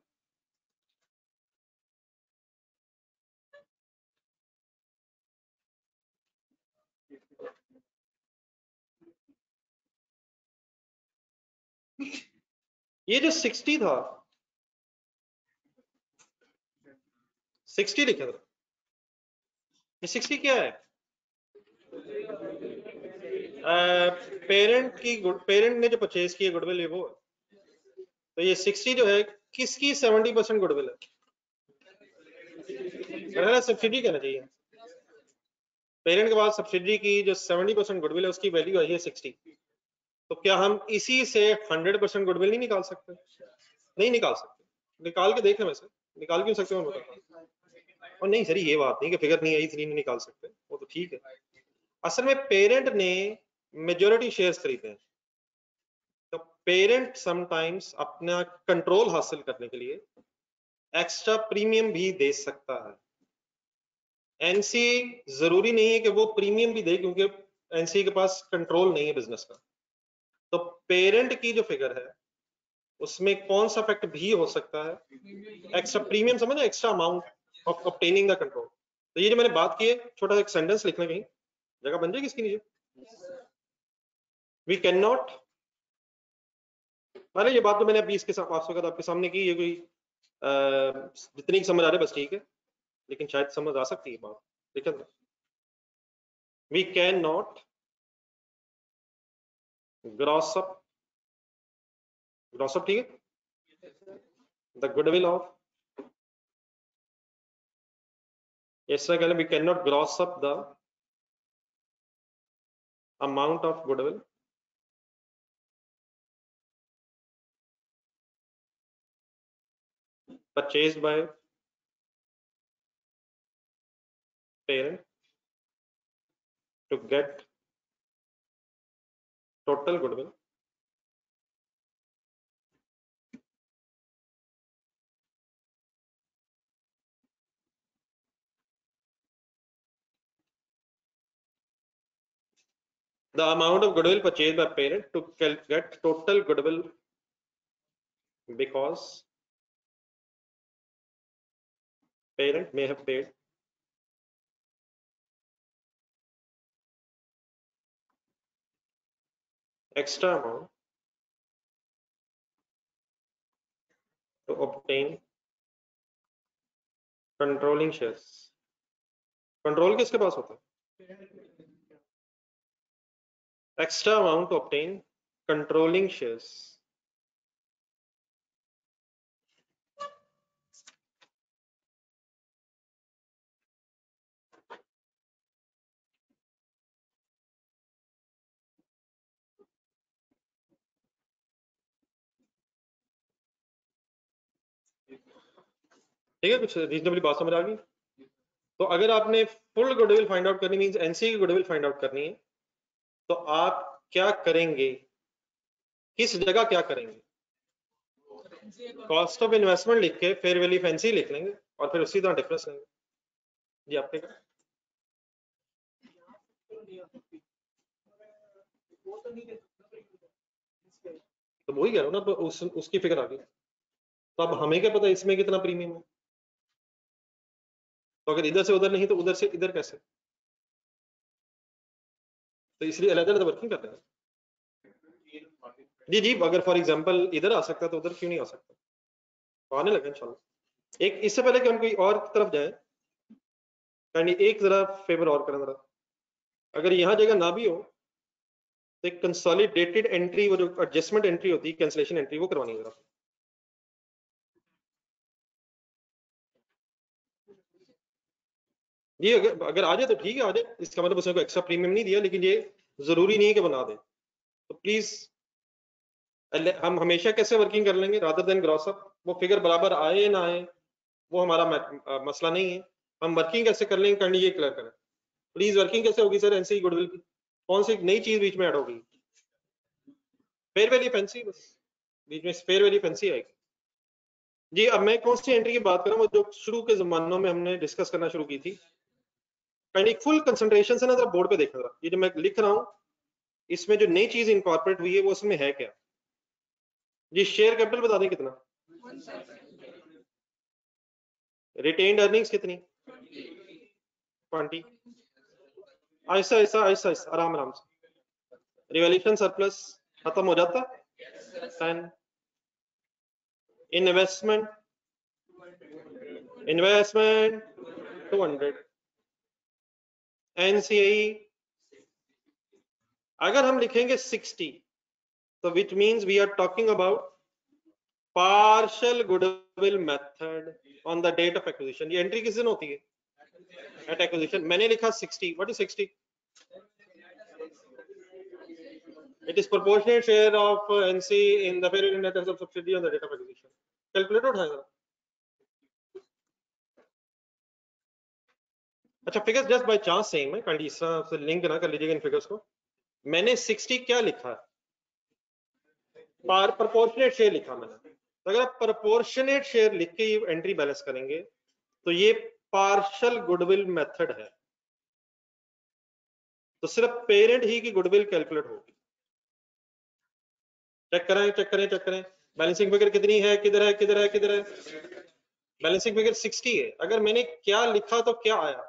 ये जो साठ था, साठ लिखा था, ये साठ क्या है? पेरेंट की पेरेंट ने जो परचेज की है गुडविल, ये वो है। तो ये साठ जो है किसकी सत्तर परसेंट गुडविल है? सब्सिडी कहना चाहिए। पेरेंट के पास सब्सिडी की जो सत्तर परसेंट गुडविल है उसकी वैल्यू आई है साठ। तो क्या हम इसी से सौ परसेंट गुडविल नहीं निकाल सकते? नहीं निकाल सकते। निकाल के देख लें, वैसे निकाल क्यों सकते हो? और नहीं सर, ये बात नहीं कि फिगर नहीं आई इसलिए नहीं निकाल सकते, वो तो ठीक है। असल में पेरेंट ने मेजॉरिटी शेयर्स खरीदे हैं, तो पेरेंट समटाइम्स अपना कंट्रोल हासिल करने के लिए एक्स्ट्रा प्रीमियम भी दे सकता है। एनसी जरूरी नहीं है कि वो प्रीमियम भी दे, क्योंकि एनसी के पास कंट्रोल नहीं है बिजनेस का। तो पेरेंट की जो फिगर है उसमें कौन सा फैक्ट भी हो सकता है? एक्स्ट्रा प्रीमियम, समझ, extra amount of obtaining the control. तो ये जो मैंने बात की है, छोटा सा एक सेंटेंस लिखना, कहीं जगह बन जाएगी इसकी नीचे। वी कैन नॉट, अरे ये बात तो मैंने अभी इसके साथ आपके सामने की, ये कोई जितनी समझ आ रही है बस ठीक है, लेकिन शायद समझ आ सकती है बात। ठीक है, we can not gross up, gross up ठीक है, द गुडविल ऑफ, इस तरह कहना, we can not gross up the amount of goodwill purchased by parent to get total goodwill the amount of goodwill purchased by parent to get total goodwill because parent may have paid extra amount to obtain controlling shares. Control किसके पास होता है? Extra amount to obtain controlling shares. ठीक है, कुछ reasonably बात समझ आ गई? तो अगर आपने फुल गुडविल फाइंड आउट करनी, मींस एनसी की गुडविल फाइंड आउट करनी है, तो आप क्या करेंगे, किस जगह क्या करेंगे? कॉस्ट ऑफ इन्वेस्टमेंट लिख के फेयर वैल्यू फैंसी लिख लेंगे और फिर उसी तरह डिफरेंस लेंगे। जी आपके क्या? तो वही कह रहा हूँ ना, तो उस, उसकी फिगर आ गई। तो अब हमें क्या पता इसमें कितना प्रीमियम है? तो अगर इधर से उधर नहीं तो उधर से इधर कैसे? तो इसलिए अलग अलग वर्किंग करते हैं। जी जी, अगर फॉर एग्जांपल इधर आ सकता तो उधर क्यों नहीं आ सकता? तो आने लगे इंशाल्लाह। एक इससे पहले कि हम कोई और तरफ जाए, यानी एक जरा फेवर और करें जरा, अगर यहाँ जगह ना भी हो तो एक कंसोलिडेटेड एंट्री, वो जो एडजस्टमेंट एंट्री होती है, कैंसिलेशन एंट्री, वो करवानी है जरा। ये अगर अगर आ जाए तो ठीक है, आ जाए, इसका मतलब उसने कोई एक्स्ट्रा प्रीमियम नहीं दिया, लेकिन ये जरूरी नहीं है कि बना दे। तो प्लीज हम हमेशा कैसे वर्किंग कर लेंगे, रादर देन ग्रॉस अप, वो फिगर बराबर आए ना आए वो हमारा मसला नहीं है, हम वर्किंग कैसे कर लेंगे करनी, ये क्लियर करें प्लीज। वर्किंग कैसे होगी सर एनसी गुडविल की? कौन सी नई चीज बीच में ऐड होगी? फेयर वैल्यू फैंसी, बस बीच में फेयर वैल्यू फैंसी आएगी। जी अब मैं कौन सी एंट्री की बात कर रहा हूँ, जो शुरू के जमानों में हमने डिस्कस करना शुरू की थी। फुल कंसंट्रेशन से ना जरा बोर्ड पे देखना, ये जो मैं लिख रहा हूँ इसमें जो नई चीज इनकॉर्पोरेट हुई है वो उसमें है क्या? जी शेयर कैपिटल बता दें कितना, रिटेन्ड अर्निंग्स कितनी, ट्वेंटी, ऐसा ऐसा ऐसा ऐसा आराम आराम से, रिवैल्यूएशन सरप्लस खत्म हो जाता, ten, investment investment two hundred, NCE अगर हम लिखेंगे सिक्सटी तो which means we are talking about partial goodwill method on the date of acquisition. ये एंट्री किस दिन होती है, एट एक्विजिशन। मैंने लिखा sixty, what is sixty, it is proportionate share of N C in the parent net asset subsidiary on the date of acquisition। Calculator उठाएगा। अच्छा figures just by chance same है, kindly इस तरह से link ना कर लीजिएगा इन फिगर्स को। मैंने सिक्सटी क्या लिखा है, पार प्रोपोर्शनेट शेयर लिखा मैंने, तो अगर आप प्रोपोर्शनेट शेयर लिख के ये एंट्री बैलेंस करेंगे तो ये पार्शियल गुडविल मेथड है, तो सिर्फ पेरेंट ही की गुडविल कैलकुलेट होगी। चेक करें चेक करें चेक करें, बैलेंसिंग फिगर कितनी है, किधर है किधर है किधर है, बैलेंसिंग फिगर सिक्सटी है। अगर मैंने क्या लिखा तो क्या आया,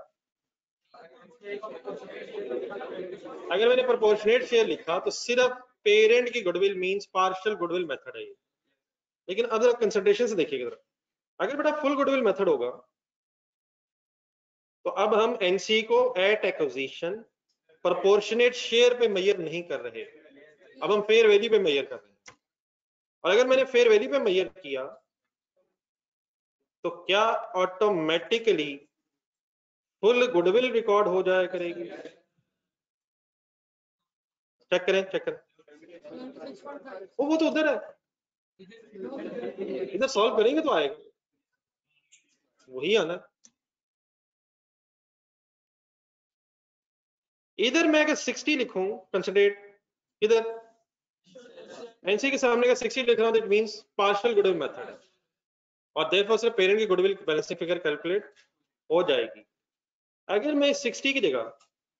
अगर मैंने प्रोपोर्शनेट शेयर लिखा तो सिर्फ पेरेंट की goodwill means partial goodwill method है ये। लेकिन अगर कंसिडरेशन से देखिएगा, अगर बेटा फुल गुडविल मेथड होगा तो अब हम एनसी को एट एक्विजिशन प्रोपोर्शनेट शेयर पे मेजर नहीं कर रहे, अब हम फेयर वैल्यू पे मेजर कर रहे हैं। और अगर मैंने फेयर वैल्यू पे मेजर किया तो क्या ऑटोमेटिकली फुल गुडविल रिकॉर्ड हो जाया करेगी, चेक करें चेक करें, वो वो तो उधर है, इधर सॉल्व करेंगे तो आएगा, वही आना। इधर मैं अगर सिक्सटी लिखूं कंसिडरेट, इधर एनसी के सामने का सिक्सटी लिख रहा हूं, that means partial goodwill method है, और देयरफॉर सिर्फ पेरेंट की गुडविल बैलेंसिंग फिगर कैलकुलेट हो जाएगी। अगर मैं सिक्सटी की जगह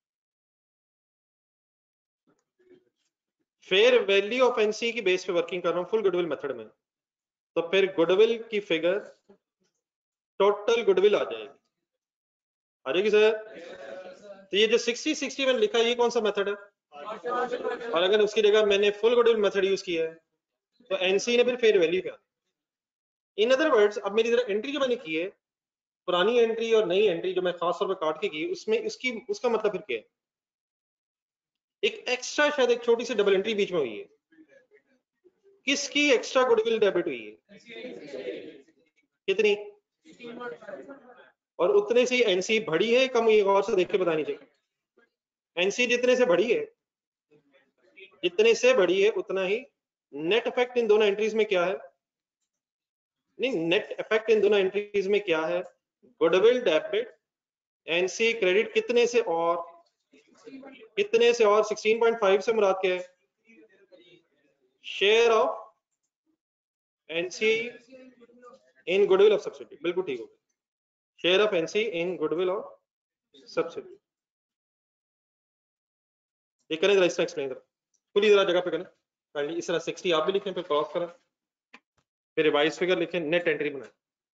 फेयर वैल्यू ऑफ एनसी की बेस पे वर्किंग कर रहा हूं फुल गुडविल मेथड में, तो फिर गुडविल की फिगर टोटल गुडविल आ जाएगी, आ जाएगी सर। तो ये जो सिक्सटी सिक्सटी वन लिखा है ये कौन सा मेथड है, और अगर उसकी जगह मैंने फुल गुडविल मेथड यूज किया है तो एनसी ने फिर फेयर वैल्यू पे। इन अदर वर्ड्स अब मेरी जरा एंट्री जो मैंने की है, पुरानी एंट्री और नई एंट्री जो मैं खास तौर पर काट के की, उसमें इसकी उसका मतलब फिर क्या है, एक एक्स्ट्रा शायद एक छोटी सी डबल एंट्री बीच में हुई है, किसकी एक्स्ट्रा गुडविल डेबिट हुई है, कितनी, और उतने से एनसी बढ़ी है कम हुई, और से देख के बतानी चाहिए। एनसी जितने से बढ़ी है, जितने से बढ़ी है उतना ही नेट इफेक्ट इन दोनों एंट्रीज में क्या है, नहीं नेट इफेक्ट इन दोनों एंट्रीज में क्या है, गुडविल डेबिट एनसी क्रेडिट कितने से और कितने से, और सिक्सटीन पॉइंट फाइव से मुराद क्या है, share of NC in goodwill of subsidy, बिल्कुल ठीक हो गया, share of NC in goodwill of subsidy. ये करें जरा, इसका एक्सप्लेन करें पूरी जरा जगह पे करें काइंडली, इस तरह सिक्सटी आप भी लिखें, फिर क्रॉस करें, फिर रिवाइज फिगर लिखें, नेट एंट्री बनाएं।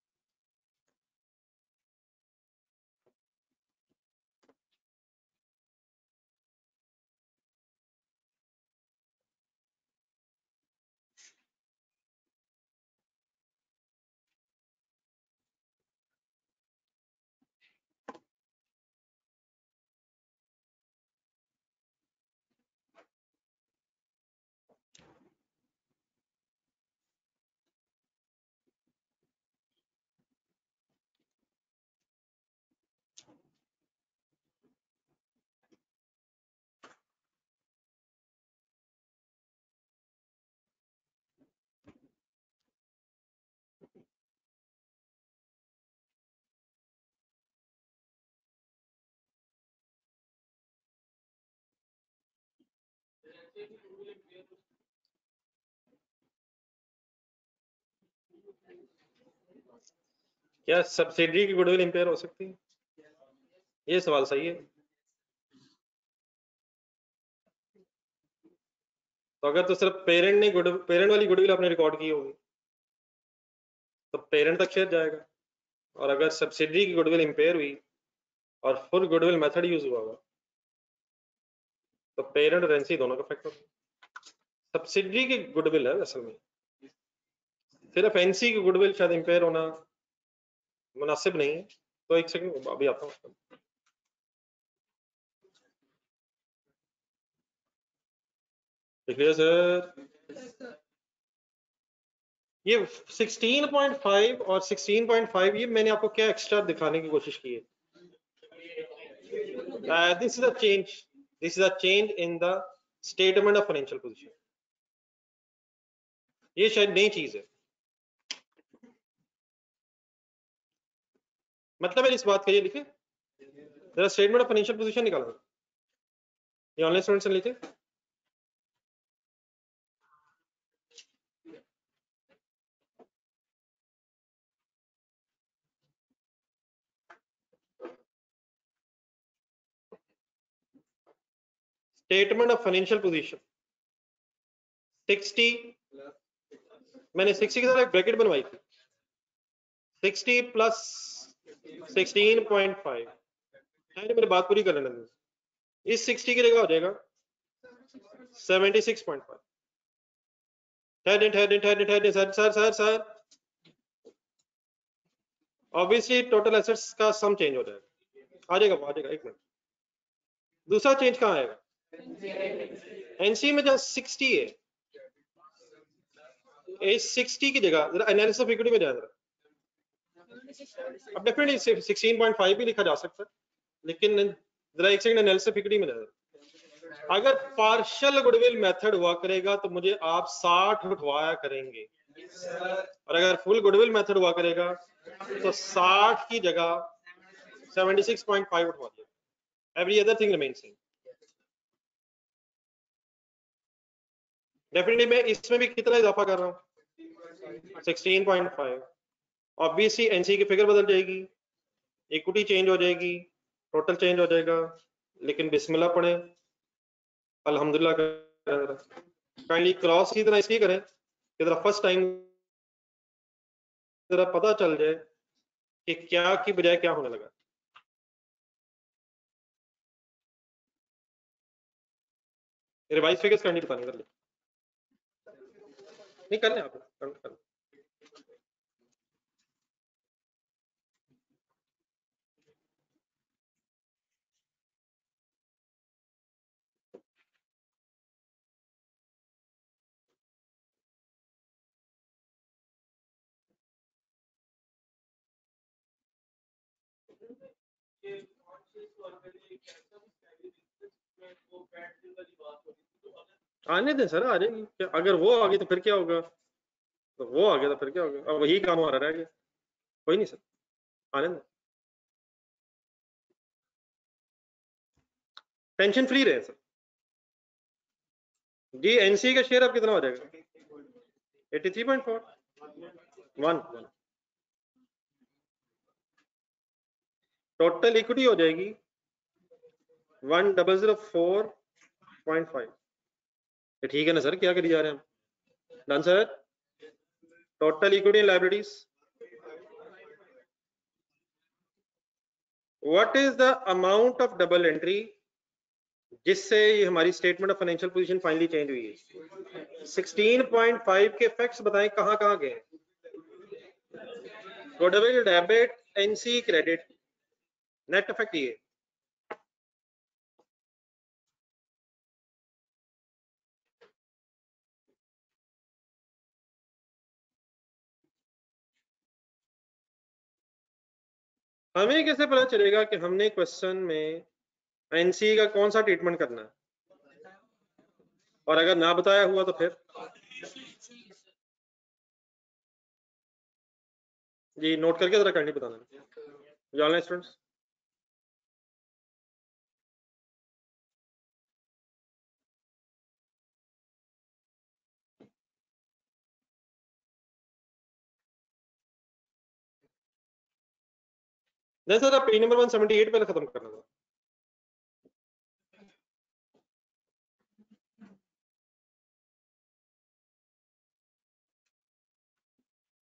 क्या सब्सिडी की गुडविल इंपेयर हो सकती है, ये सवाल सही है। तो अगर तो सिर्फ पेरेंट ने गुड पेरेंट वाली गुडविल आपने रिकॉर्ड की होगी तो पेरेंट तक शेयर जाएगा, और अगर सब्सिडरी की गुडविल इंपेयर हुई और फुल गुडविल मेथड यूज हुआ हुआ तो पेरेंट और एनसी दोनों का इफेक्ट होगा। सब्सिडरी की गुडविल है असल में, सिर्फ एनसी की गुडविल शायद इंपेयर होना मुनासिब नहीं है। तो एक सेकंड अभी आता हूँ। सर ये सोलह पॉइंट पाँच और सोलह पॉइंट पाँच ये मैंने आपको क्या एक्स्ट्रा दिखाने की कोशिश की है। This is a change this is a change in the statement of financial position. ये शायद नई चीज है। मतलब है इस बात का, ये लिखे जरा स्टेटमेंट ऑफ फाइनेंशियल पोजीशन निकालो, ये ऑनलाइन स्टूडेंट्स ने लिखे। स्टेटमेंट ऑफ फाइनेंशियल पोजीशन साठ, मैंने साठ की तरह एक ब्रैकेट बनवाई थी, साठ प्लस सोलह पॉइंट पाँच है, मेरी बात पूरी कर लेना। इस साठ की जगह हो जाएगा छिहत्तर पॉइंट पाँच। Head head head head sir sir sir sir obviously total assets का सम चेंज हो जाएगा, आ जाएगा आ जाएगा एक मिनट। दूसरा चेंज कहाँ आएगा? एनसी में जहाँ साठ है, इस साठ की जगह जरा एनालिसिस ऑफ इक्विटी में जाए जरा। अब डेफिनेटली सोलह पॉइंट पाँच भी लिखा जा सकता है, लेकिन जरा एक सेकंड एनालिसिस ऑफ इक्विटी में जाए। अगर पार्शियल गुडविल मेथड हुआ करेगा तो मुझे आप साठ उठवाया करेंगे, और अगर फुल गुडविल मेथड हुआ करेगा तो साठ की जगह छिहत्तर पॉइंट पाँच उठवा दिया। Every other thing remains same. Definitely मैं इसमें भी कितना इजाफा कर रहा हूँ, सोलह पॉइंट पाँच। ऑब्वियसली एनसी की फिगर बदल जाएगी, इक्विटी चेंज हो जाएगी, टोटल चेंज हो जाएगा, लेकिन बिस्मिल्लाह पढ़े, अल्हम्दुलिल्लाह करें। काइंडली क्रॉस की तरह इसलिए करें कि जरा फर्स्ट टाइम जरा पता चल जाए कि क्या की बजाय क्या होने लगा। रिवाइज फिगर्स करनी बतानी कर ले, नहीं कर ले आप कर, कर। आने दें सर, आ जाएगी। अगर वो आ गई तो फिर क्या होगा, तो वो आ गया तो फिर क्या होगा, अब वही काम हमारा रह गया। कोई नहीं सर, आने दें, टेंशन फ्री रहे सर। जी एनसी का शेयर अब कितना हो जाएगा? तिरासी पॉइंट चार वन वन। टोटल इक्विटी हो जाएगी one double zero four point five. ठीक है ना सर, क्या करी जा रहे हैं हम? Done sir. Total equity and liabilities, what is the amount of double entry जिससे ये हमारी statement of financial position finally change हुई है? सोलह पॉइंट पाँच के इफेक्ट्स बताएं कहां कहां गए? Goodwill debit, NC credit, net effect ये। हमें कैसे पता चलेगा कि हमने क्वेश्चन में एनसी का कौन सा ट्रीटमेंट करना है, और अगर ना बताया हुआ तो फिर? जी नोट करके जरा करनी बताना ऑनलाइन स्टूडेंट्स। नहीं सर, पेज नंबर एक सौ अठहत्तर पहले खत्म करना था।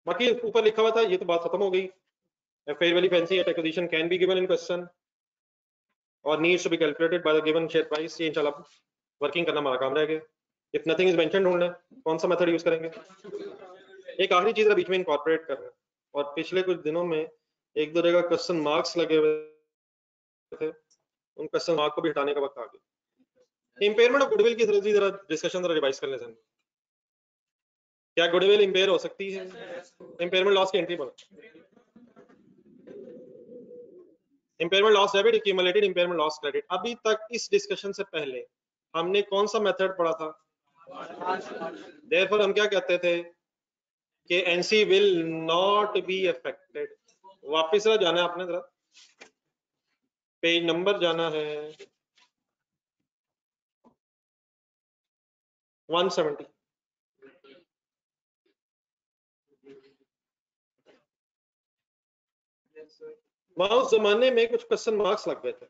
बाकी ऊपर लिखा हुआ था, ये तो बात खत्म हो गई। Fair value fancy at acquisition can be given in question और needs to be calculated by the given share price. ये इंशाल्लाह वर्किंग करना हमारा काम रह गया। इफ नथिंग इज मेंशन्ड ढूंढना है कौन सा मेथड यूज करेंगे। एक आखिरी चीज बीच में इनकॉर्पोरेट करना है, और पिछले कुछ दिनों में एक दो जगह क्वेश्चन मार्क्स लगे हुए थे, उन क्वेश्चन मार्क को भी हटाने का वक्त आ गया। इंपेयरमेंट ऑफ गुडविल की जरा जरा डिस्कशन जरा रिवाइज कर लेते हैं। क्या गुडविल इंपेयर हो सकती है? इंपेयरमेंट लॉस की एंट्री पर impairment loss debit, accumulated impairment loss credit. अभी तक इस डिस्कशन से पहले हमने कौन सा मेथड पढ़ा था? देयरफॉर हम क्या कहते थे कि NC will not be affected. वापस जरा जाना है आपने, जरा पेज नंबर जाना है वन सेवेंटी। वहां उस जमाने में कुछ क्वेश्चन मार्क्स लग गए थे।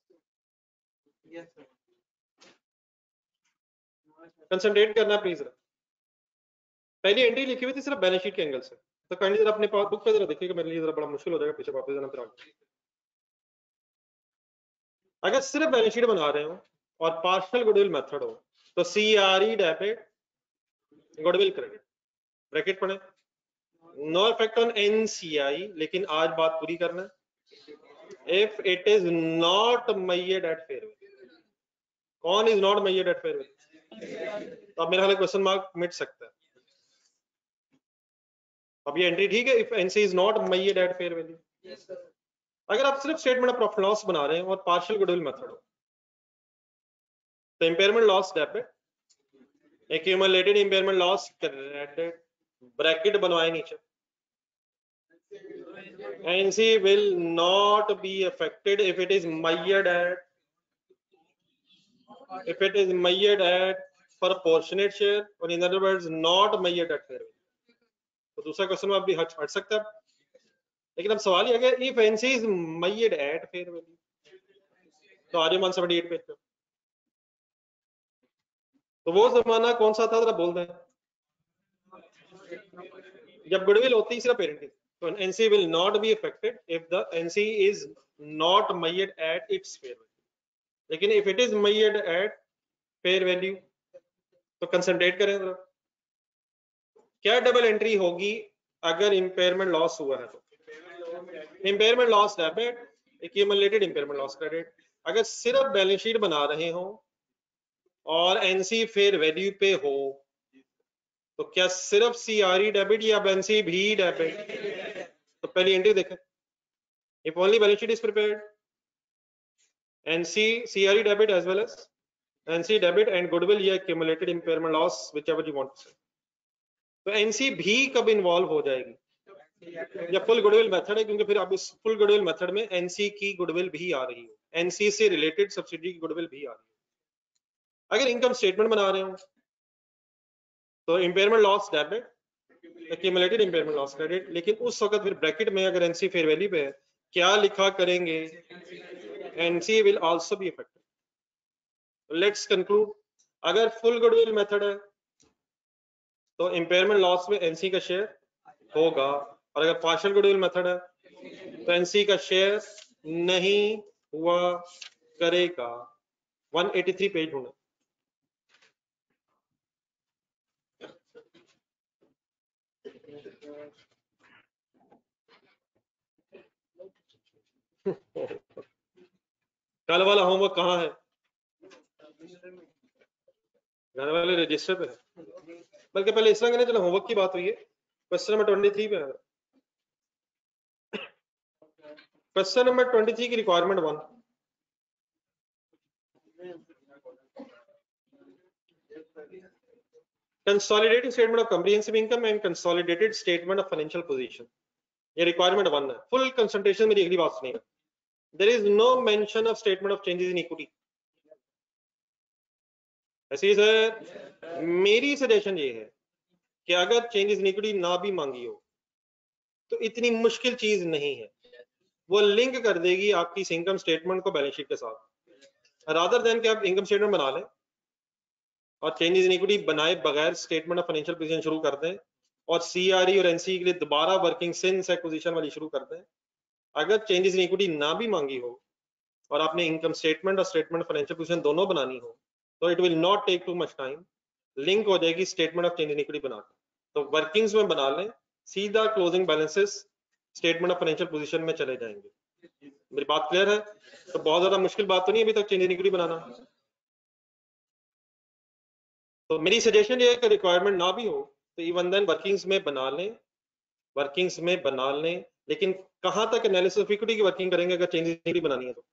कंसंट्रेट करना प्लीज। पहली एंट्री लिखी हुई थी सिर्फ बैलेंस शीट के एंगल से, तो काइंडली जरा अपने बुक पे जरा देखिएगा, मेरे लिए जरा बड़ा मुश्किल हो जाएगा पीछे वापस जाना। फिर आगे अगर सिर्फ बैलेंस शीट बना रहे हो और पार्शियल गुडविल मेथड हो तो C R E debit goodwill credit bracket पढ़े, नो इफेक्ट ऑन एनसीआई। लेकिन आज बात पूरी करना, if it is not measured at fair value. कौन is not measured at fair value? तो अब मेरा ख्याल क्वेश्चन मार्क मिट सकता है। अब ये एंट्री ठीक है, if NC is not measured at fair value. अगर आप सिर्फ स्टेटमेंट ऑफ प्रॉफिट लॉस बना रहे हैं और पार्शियल गुडविल मेथड हो तो impairment loss debit, accumulated impairment loss credit bracket बनवाए नीचे, NC will not be affected if it is measured at if it is measured at proportionate share, or in other words not measured at fair value। तो दूसरा question में आप भी हट हट सकता है, लेकिन अब सवाल ये है कि if NC is measured at fair value तो आ जाए वन सेवेंटी एट पेज पे। तो वो जमाना कौन सा था जरा बोल दें, जब गुडविल होती है सिर्फ पेरेंट की। तो NC will not be affected if the NC is not measured at its fair value, लेकिन if it is measured at fair value तो कंसंट्रेट करें जरा, क्या डबल एंट्री होगी अगर इंपेयरमेंट लॉस हुआ है तो? Impairment loss debit, accumulated impairment loss credit. अगर सिर्फ बैलेंस शीट बना रहे हो और एनसी फेयर वैल्यू पे हो तो क्या सिर्फ सीआरई डेबिट या एनसी भी डेबिट? तो पहली एंट्री देखें, if only balance sheet is prepared NC CRE debit as well as NC debit and goodwill या accumulated impairment loss whichever you want to say. तो एनसी भी कब इन्वॉल्व हो जाएगी? या फुल गुडविल मेथड है, क्योंकि फिर अब इस फुल गुडविल मेथड में एनसी की गुडविल भी आ रही है, एनसी से रिलेटेड सब्सिडी की गुडविल भी आ रही है। अगर इनकम स्टेटमेंट बना रहे हो तो impairment loss debit, accumulated impairment loss credit, लेकिन उस वक्त फिर ब्रैकेट में अगर एनसी फेयर वैल्यू पे है क्या लिखा करेंगे? NC will also be affected. Let's conclude, अगर फुल गुडविल मेथड है तो इंपेयरमेंट लॉस में एनसी का शेयर होगा, और अगर पार्शियल गुडविल मेथड है तो एनसी का शेयर नहीं हुआ करेगा। वन एटी थ्री पेज होना। कल वाला होमवर्क कहाँ है? घर वाले रजिस्टर पे है। बल्कि पहले इस तरह करने, चलो होमवर्क की बात हुई है, क्वेश्चन नंबर ट्वेंटी थ्री पे है। क्वेश्चन नंबर ट्वेंटी थ्री की requirement one, consolidated statement of comprehensive income and consolidated statement of financial position. ये रिक्वायरमेंट वन है। फुल कंसंट्रेशन मेरी अगली बात सुनिएगा। There is no mention of statement of changes in equity. ऐसे sir मेरी suggestion ये है कि अगर चेंजेस इन इक्विटी ना भी मांगी हो तो इतनी मुश्किल चीज नहीं है, वो लिंक कर देगी आपकी इनकम स्टेटमेंट को बैलेंस शीट के साथ। रादर देन कि आप इनकम स्टेटमेंट बना लें और चेंजेस इन इक्विटी बनाए बगैर स्टेटमेंट ऑफ फाइनेंशियल पोजीशन शुरू कर दें, और सीआरई और एनसी के लिए दोबारा वर्किंग सिंस एक्विजिशन वाली शुरू कर दें। अगर चेंजेस इन इक्विटी ना भी मांगी हो और आपने इनकम स्टेटमेंट और स्टेटमेंट फाइनेंशियल पोजीशन दोनों बनानी हो तो it will not take too much time, link हो जाएगी statement of change in equity बनाकर। तो वर्किंग्स में बना लें, सीधा closing balances statement of financial position में चले जाएंगे। मेरी बात क्लियर है? तो बहुत ज्यादा मुश्किल बात तो नहीं अभी तक चेंज इन इक्विटी बनाना। तो मेरी सजेशन ये है कि रिक्वायरमेंट ना भी हो तो इवन देन वर्किंग्स में बना लें, वर्किंग्स में बना लें, लेकिन कहां तक एनालिसिस ऑफ इक्विटी की वर्किंग करेंगे अगर चेंज इन इक्विटी बनानी है तो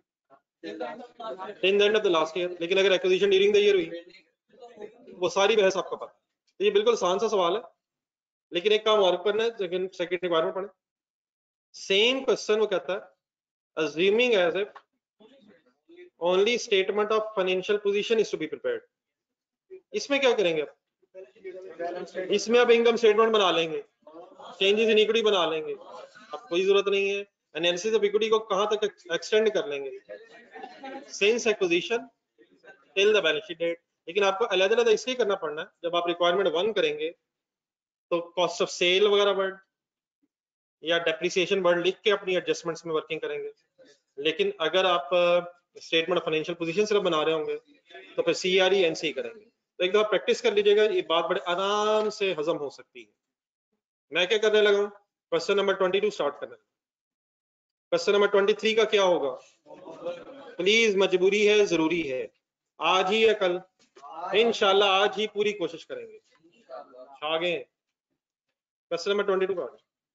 in the end of the last year. लेकिन अगर एक्विजिशन ड्यूरिंग द ईयर हुई वो सारी बहस आपको पता। तो ये बिल्कुल आसान सा सवाल है, लेकिन एक काम और करना है, सेकंड सेकंड रिक्वायरमेंट पढ़े। सेम क्वेश्चन वो कहता है assuming as if only statement of financial position is to be prepared। इसमें क्या करेंगे आप? इसमें आप इनकम स्टेटमेंट बना लेंगे, चेंजेस इन इक्विटी बना लेंगे, अब कोई जरूरत नहीं है एनालिसिस ऑफ इक्विटी को कहां तक एक्सटेंड कर लेंगे, since acquisition till the balance sheet date. लेकिन आपको अलग-अलग इसलिए करना पड़ना है, जब आप रिक्वायरमेंट वन करेंगे तो कॉस्ट ऑफ सेल वगैरह वर्ड या डेप्रिसिएशन वर्ड लिख के अपनी एडजस्टमेंट्स में वर्किंग करेंगे। लेकिन अगर आप स्टेटमेंट ऑफ फाइनेंशियल पोजीशन सिर्फ बना रहे होंगे तो फिर सीआरई एनसी करेंगे। तो एक दफा प्रैक्टिस कर लीजिएगा, ये बात बड़े आराम से हजम हो सकती है। मैं क्या करने लगा हूं, question number twenty two start करने लगा। क्वेश्चन नंबर ट्वेंटी थ्री का क्या होगा? प्लीज, मजबूरी है, जरूरी है, आज ही या कल, इंशाल्लाह आज ही पूरी कोशिश करेंगे। आगे क्वेश्चन नंबर ट्वेंटी टू का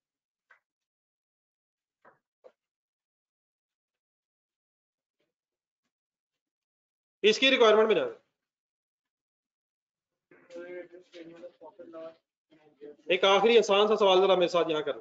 इसकी रिक्वायरमेंट में जाए। एक आखिरी आसान सा सवाल जरा मेरे साथ यहाँ करना।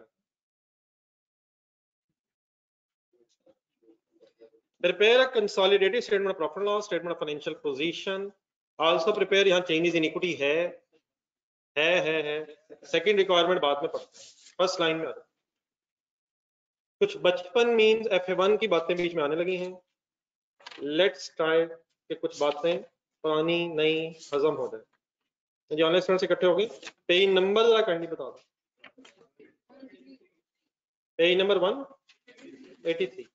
Prepare a consolidated statement of profit and loss, statement of financial position. Also prepare, यहाँ changes in equity है है है है सेकंड रिक्वायरमेंट बाद में पढ़ते हैं, फर्स्ट लाइन में आता है। कुछ बचपन मीन्स एफ वन की बातें बीच में आने लगी हैं। लेट्स ट्राई कि कुछ बातें पुरानी नई हजम हो जाए। जो ऑनलाइन स्टूडेंट से इकट्ठे हो गए, पेज नंबर जरा काइंडली बता दो। Page number one eighty three.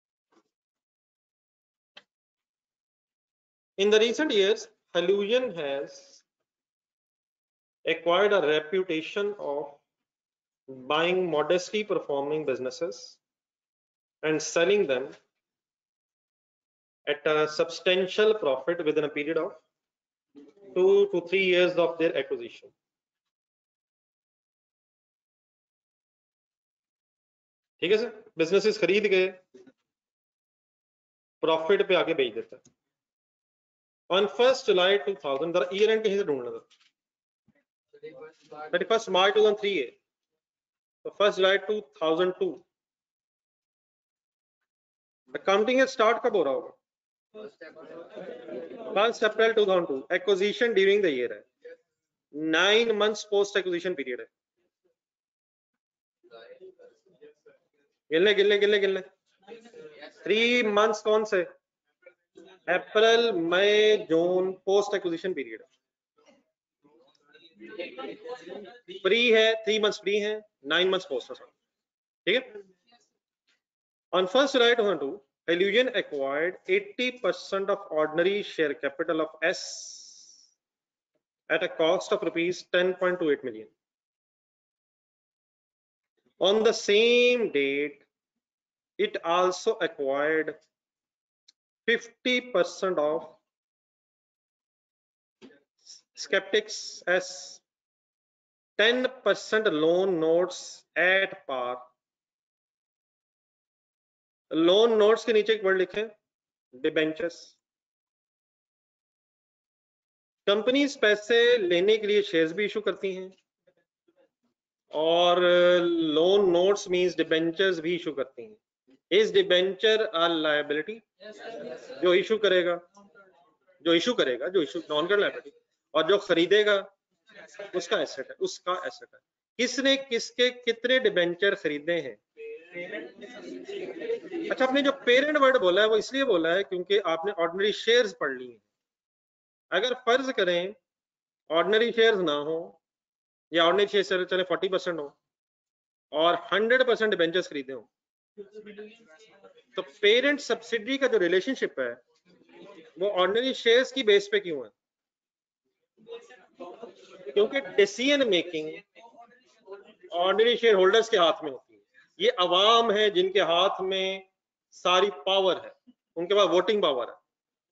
In the recent years, Halujan has acquired a reputation of buying modestly performing businesses and selling them at a substantial profit within a period of two to three years of their acquisition. ठीक है sir, businesses खरीद गए, profit पे आगे बेच देता है। On first July two thousand, जरा ईयर एंड कहीं से ढूंढना था, thirty first March two thousand three है तो first July two thousand two. Accounting start कब हो रहा होगा? First April two thousand two. Acquisition during the year है, nine months post acquisition period है। गिनले गिनले गिनले गिनले थ्री मंथ्स कौन से? April May June post acquisition period. Free है, थ्री मंथ्स फ्री है, नाइन मंथ्स पोस्ट। ठीक है। On first July two thousand two, Halujan acquired eighty percent of ordinary share capital of S at a cost of rupees ten point two eight million. On the same date, it also acquired fifty percent of Skeptics S, ten percent loan notes at par। Loan notes के नीचे एक word लिखें, debentures. Companies पैसे लेने के लिए shares भी issue करती हैं और लोन नोट्स मींस डिबेंचर्स भी इशू करती हैं। Is debenture a liability? जो इशू करेगा जो इशू करेगा जो इशू नॉन कर लायबिलिटी, और जो खरीदेगा उसका एसेट है, उसका एसेट है। किसने किसके कितने डिबेंचर खरीदे हैं? अच्छा, आपने जो पेरेंट वर्ड बोला है वो इसलिए बोला है क्योंकि आपने ऑर्डिनरी शेयर्स पढ़ ली हैं। अगर फर्ज करें ऑर्डिनरी शेयर्स ना हो या ऑर्डिनरी शेयर चले फोर्टी परसेंट हो और हंड्रेड परसेंट डिबेंचर्स खरीदे हो, तो पेरेंट सब्सिडी का जो रिलेशनशिप है वो ऑर्डिनरी शेयर्स की बेस पे क्यों है? क्योंकि decision making ordinary share holders के हाथ में होती है। ये अवाम है जिनके हाथ में सारी पावर है, उनके पास वोटिंग पावर है,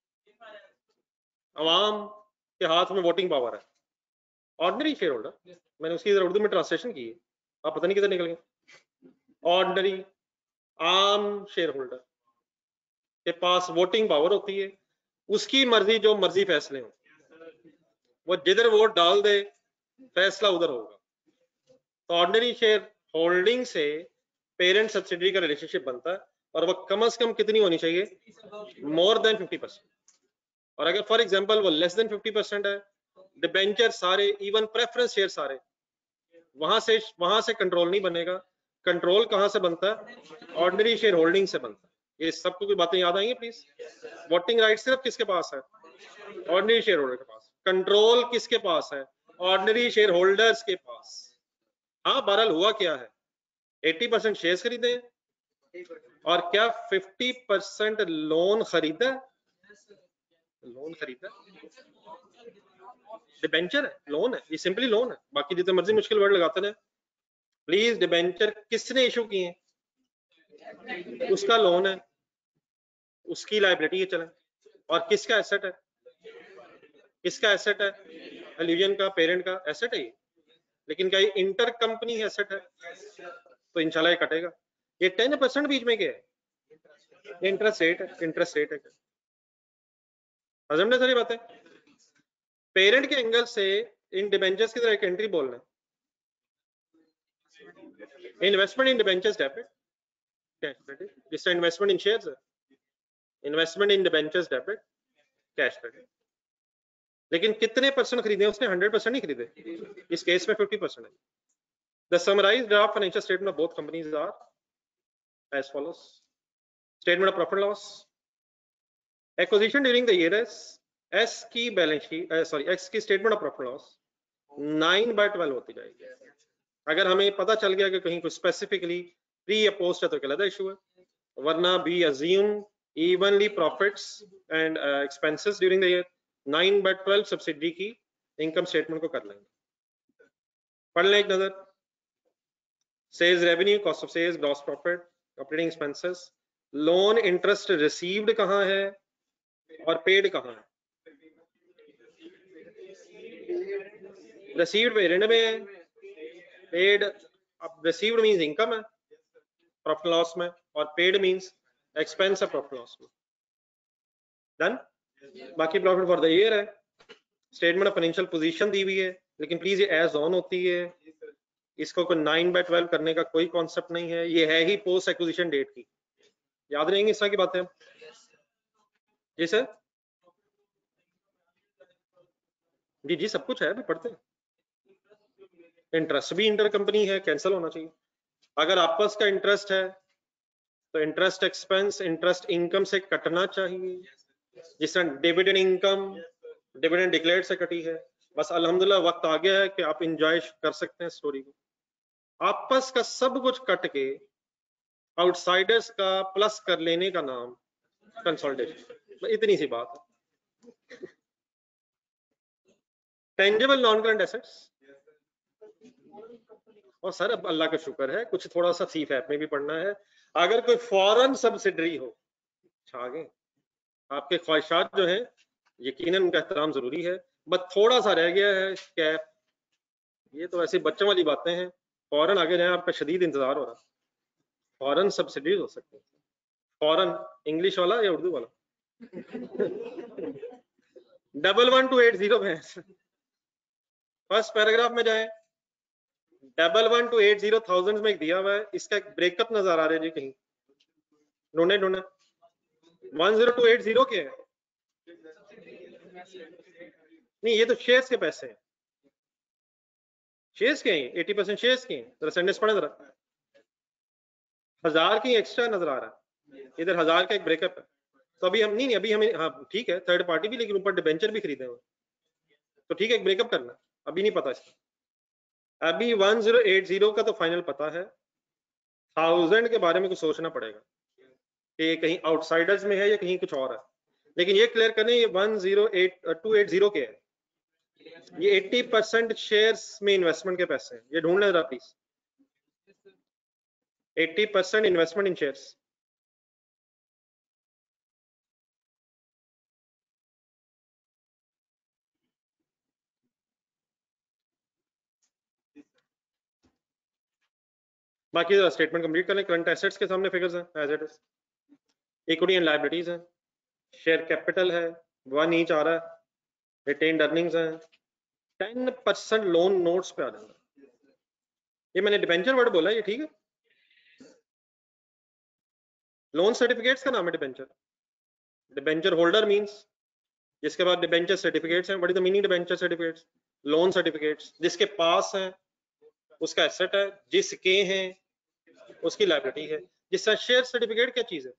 अवाम के हाथ में वोटिंग पावर है। ऑर्डिनरी शेयर होल्डर, मैंने उसकी उर्दू में ट्रांसलेशन की है, आप पता नहीं किधर निकल गए। ऑर्डिनरी आम शेयर होल्डर के पास वोटिंग पावर होती है, उसकी मर्जी जो मर्जी फैसले हो, वो जिधर वोट डाल दे फैसला उधर होगा। तो ऑर्डिनरी शेयर होल्डिंग से पेरेंट सब्सिडी का रिलेशनशिप बनता है और वो कम से कम कितनी होनी चाहिए? More than fifty percent. और अगर फॉर एग्जांपल वो लेस देन फिफ्टी परसेंट है, डिबेंचर सारे, इवन प्रेफरेंस शेयर सारे, वहां से वहां से कंट्रोल नहीं बनेगा। कंट्रोल कहां से बनता है? ऑर्डिनरी शेयर होल्डिंग से बनता है। ये सबको कोई बातें याद आएंगी प्लीज? वोटिंग राइट सिर्फ किसके पास है? ऑर्डिनरी शेयर होल्डर के पास। कंट्रोल किसके पास है? ऑर्डिनरी शेयर होल्डर्स के पास। हाँ, बहरहाल हुआ क्या है, अस्सी परसेंट शेयर्स खरीदे और क्या फिफ्टी परसेंट लोन खरीदा? लोन खरीदा, डिबेंचर है, लोन है, ये सिंपली लोन है, बाकी जितने मर्जी मुश्किल वर्ड लगाते हैं। प्लीज, डिबेंचर किसने इशू किए? उसका लोन है, उसकी लायबिलिटी है चले। और किसका एसेट है? किसका एसेट है? एल्यूजन का, पेरेंट का एसेट है ये। लेकिन क्या ये इंटर कंपनी एसेट है? तो इंशाल्लाह ये कटेगा। ये टेन परसेंट बीच में क्या है? इंटरेस्ट रेट है, इंटरेस्ट रेट है। समझ सारी बातें। पेरेंट के एंगल से इन डिबेंचर्स की तरह एक एंट्री बोलना है, investment in debentures debit cash credit, जिससे इन्वेस्टमेंट इन शेयर्स है, investment in debentures debit cash credit. लेकिन कितने परसेंट खरीदे उसने? हंड्रेड परसेंट नहीं खरीदे, इस केस में फिफ्टी परसेंट है। The summarized draft financial statement of both companies are as follows. Statement of profit loss, acquisition during the year S S की बैलेंस शीट, सॉरी एक्स की statement of profit loss nine by twelve होती जाएगी। अगर हमें पता चल गया कि कहीं कुछ स्पेसिफिकली प्री या पोस्ट है तो क्या इशू है, वरना be assume evenly profits and expenses during the year. Nine by twelve subsidy की इनकम स्टेटमेंट को कर लेंगे। पढ़ लें एक नजर। Sales revenue, cost of sales, gross profit, operating expenses, loan interest received कहां है और पेड कहां है? रिसीव्ड पेरेंट में है, पेड अब रिसीव्ड मींस इनकम है प्रॉफिट लॉस में, और पेड मींस एक्सपेंस है प्रॉफिट लॉस में। डन। बाकी प्रॉफिट फॉर द ईयर है, स्टेटमेंट ऑफ फाइनेंशियल पोजीशन दी हुई है, लेकिन प्लीज ये एज ऑन होती है, इसको कोई नाइन बाय ट्वेल्व करने का कोई कॉन्सेप्ट नहीं है, ये है ही पोस्ट एक्विजिशन डेट की। याद रहेंगी इस तरह की बातें? जी सर, जी जी सब कुछ है, भी पढ़ते हैं। इंटरेस्ट भी इंटर कंपनी है, कैंसिल होना चाहिए। अगर आपस का इंटरेस्ट है तो इंटरेस्ट एक्सपेंस इंटरेस्ट इनकम से कटना चाहिए, जिस तरह डिविडेंड इनकम डिविडेंड डिक्लेयर्ड से कटी है। बस अल्हम्दुलिल्लाह वक्त आ गया है कि आप इंजॉय कर सकते हैं स्टोरी को। आपस का सब कुछ कट के आउटसाइडर्स का प्लस कर लेने का नाम कंसोलिडेशन। इतनी सी बात है। टेंजिबल नॉन करंट एसेट्स, और सर अब अल्लाह का शुक्र है कुछ थोड़ा सा सी फैप में भी पढ़ना है। अगर कोई फॉरेन सब्सिडरी हो, छागे आपके ख्वाहिशात जो है यकीनन उनका एहतराम जरूरी है, बस थोड़ा सा रह गया है कैप। ये तो ऐसी बच्चों वाली बातें हैं, फॉरेन आगे जाए आपका शदीद इंतजार हो रहा। फॉरेन सब्सिडीज हो सकती है, फॉरेन इंग्लिश वाला या उर्दू वाला? Double one two eight zero में फर्स्ट पैराग्राफ में जाए, double one two eight zero thousand में एक दिया हुआ है, इसका एक ब्रेकअप नजर आ रहा है जी कहीं? ढूंढे ढूंढे one zero two eight zero के है? नहीं, ये तो शेयर्स के पैसे हैं, शेयर्स के हैं, एटी परसेंट शेयर्स के हैं। जरा सेंटेंस पढ़े जरा, हजार की एक्स्ट्रा नजर आ रहा है, इधर हजार का एक ब्रेकअप है। तो अभी हम नहीं नहीं अभी हमें, हाँ ठीक है थर्ड पार्टी भी, लेकिन ऊपर डिबेंचर भी खरीदे हुए, तो ठीक है एक ब्रेकअप करना, अभी नहीं पता इसका। अभी वन जीरो एट जीरो का तो फाइनल पता है, थाउजेंड के बारे में कुछ सोचना पड़ेगा कि कहीं आउटसाइडर्स में है या कहीं कुछ और है, लेकिन ये क्लियर करें ये one zero eight two eight zero के है, ये अस्सी परसेंट शेयर्स में इन्वेस्टमेंट के पैसे हैं, ये ढूंढ लें जरा प्लीज, अस्सी परसेंट इन्वेस्टमेंट इन शेयर्स। बाकी जरा स्टेटमेंट कंप्लीट कर लें। करंट एसेट्स के सामने फिगर्स हैं as it is, equity and liabilities हैं, शेयर कैपिटल है वन ईच आ रहा है, रिटेन्ड अर्निंग्स हैं, टेन परसेंट लोन नोट्स पे आ जाएगा। ये मैंने डिबेंचर वर्ड बोला, ये ठीक है? लोन सर्टिफिकेट्स का नाम है डिबेंचर। डिबेंचर होल्डर मींस जिसके बाद डिबेंचर सर्टिफिकेट्स हैं। What is the meaning debenture certificates? Loan certificates जिसके पास है उसका एसेट है, जिसके हैं उसकी लायबिलिटी है। जिस तरह शेयर सर्टिफिकेट क्या चीज है?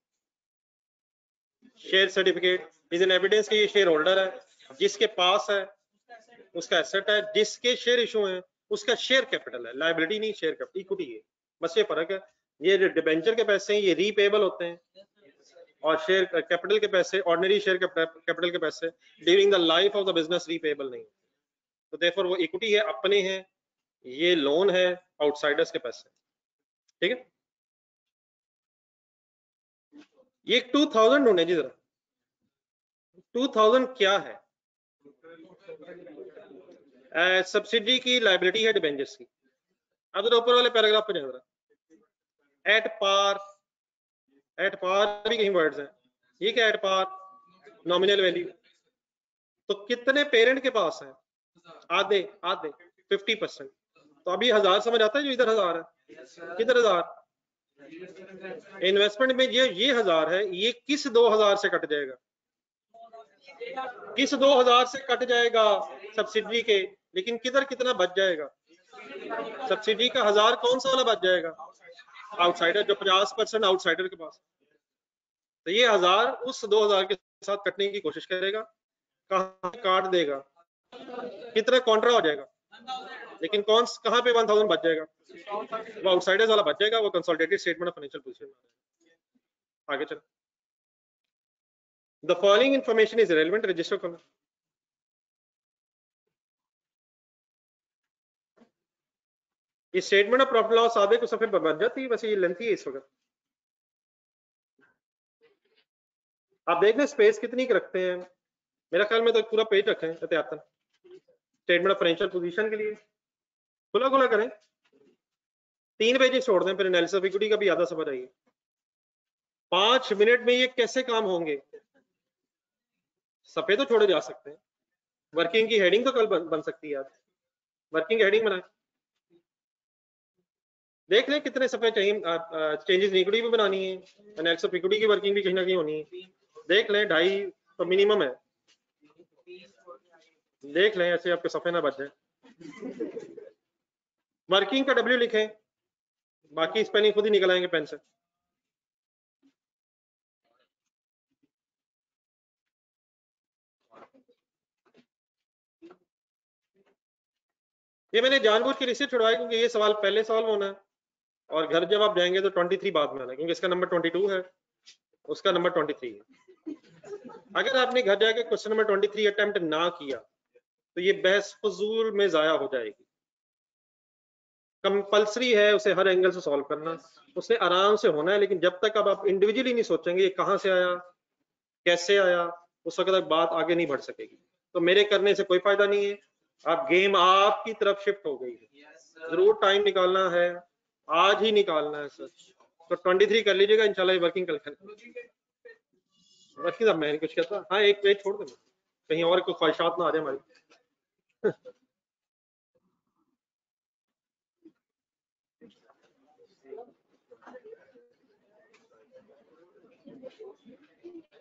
Share certificate is an evidence कि ये शेयर होल्डर है, जिसके पास है उसका एसेट है, जिसके शेयर इशू है उसका शेयर कैपिटल है। लायबिलिटी नहीं, शेयर कैपिटल, इक्विटी है, बस ये फर्क है। ये डिबेंचर के पैसे हैं ये रीपेबल होते हैं, और शेयर कैपिटल के पैसे, ऑर्डिनरी शेयर कैपिटल के पैसे during the life of the business repayable नहीं। तो देयरफॉर वो इक्विटी है, अपने हैं, ये लोन है, आउटसाइडर्स के पैसे। ठीक है, ये टू थाउजेंड ढूंढे जी जरा, टू थाउजेंड क्या है? सब्सिडी की लायबिलिटी है डिबेंचर्स की। अब जरा ऊपर वाले पैराग्राफ पे जाए जरा, एट पार, एट पार भी कहीं वर्ड्स हैं, ये क्या एट पार? Nominal value. तो कितने पेरेंट के पास है? आधे, आधे फिफ्टी परसेंट। तो अभी हजार समझ आता है जो इधर हजार है, किधर हजार? इन्वेस्टमेंट में ये ये हजार है, ये किस दो हजार से कट जाएगा? किस दो हजार से कट जाएगा? सब्सिडी के। लेकिन किधर कितना बच जाएगा? सब्सिडी का हजार कौन सा वाला बच जाएगा? आउटसाइडर, जो पचास परसेंट आउटसाइडर के पास। तो ये हजार उस दो हजार के साथ कटने की कोशिश करेगा, कहां काट देगा, कितना कॉन्ट्रा हो जाएगा, लेकिन कौन कहां पे वन थाउजेंड बच जाएगा? वो आउटसाइडर्स वाला बच जाएगा, वो consolidated statement of financial position. आगे चलो, the following information is relevant, register करना। ये स्टेटमेंट ऑफ प्रॉफिट लॉस आधे को सफे बन जाती है, वैसे ये लेंथी है इस वक्त। आप देख लें स्पेस कितनी रखते हैं, मेरा ख्याल में तो पूरा पेज रखें एहतियातन, स्टेटमेंट ऑफ फाइनेंशियल पोजीशन के लिए खुला खुला करें, तीन पेजेस छोड़ दें, फिर एनालिसिस ऑफ इक्विटी का भी आधा समझ आइए। पांच मिनट में ये कैसे काम होंगे? सफे तो छोड़े जा सकते हैं, वर्किंग की हेडिंग तो कल बन, बन सकती है, आज वर्किंग हेडिंग बनाए, देख लें कितने सफे चाहिए। चेंजेस इक्विटी भी बनानी है, एनालिसिस ऑफ इक्विटी की वर्किंग भी कहीं ना कहीं होनी है, देख लें ढाई तो मिनिमम है, देख लें ऐसे आपके सफे ना बच जाए। वर्किंग का डब्ल्यू लिखें, बाकी स्पेलिंग खुद ही निकल आएंगे पेन से। ये मैंने जानबूझ के इससे छुड़वाया क्योंकि ये सवाल पहले सॉल्व होना है, और घर जब आप जाएंगे तो तेईस बाद में आना, क्योंकि इसका नंबर बाईस है, उसका नंबर तेईस है। अगर आपने घर जाके क्वेश्चन नंबर तेईस अटेम्प्ट ना किया तो ये बहस फजूल में जाया हो जाएगी। कंपलसरी है उसे हर एंगल से सॉल्व करना, उसने आराम से होना है, लेकिन जब तक अब आप इंडिविजुअली नहीं सोचेंगे ये कहां से आया, कैसे आया, उस वक्त तक बात आगे नहीं बढ़ सकेगी। तो मेरे करने से कोई फायदा नहीं है, अब गेम आपकी तरफ शिफ्ट हो गई है, जरूर टाइम निकालना है, आज ही निकालना है सर। तो तेईस कर लीजिएगा इंशाल्लाह, वर्किंग कल करें। वर्किंग अब मैं कुछ कहता, हाँ एक पेज छोड़ देना, कहीं और कोई ख्वाहिशात ना आ जाए हमारी।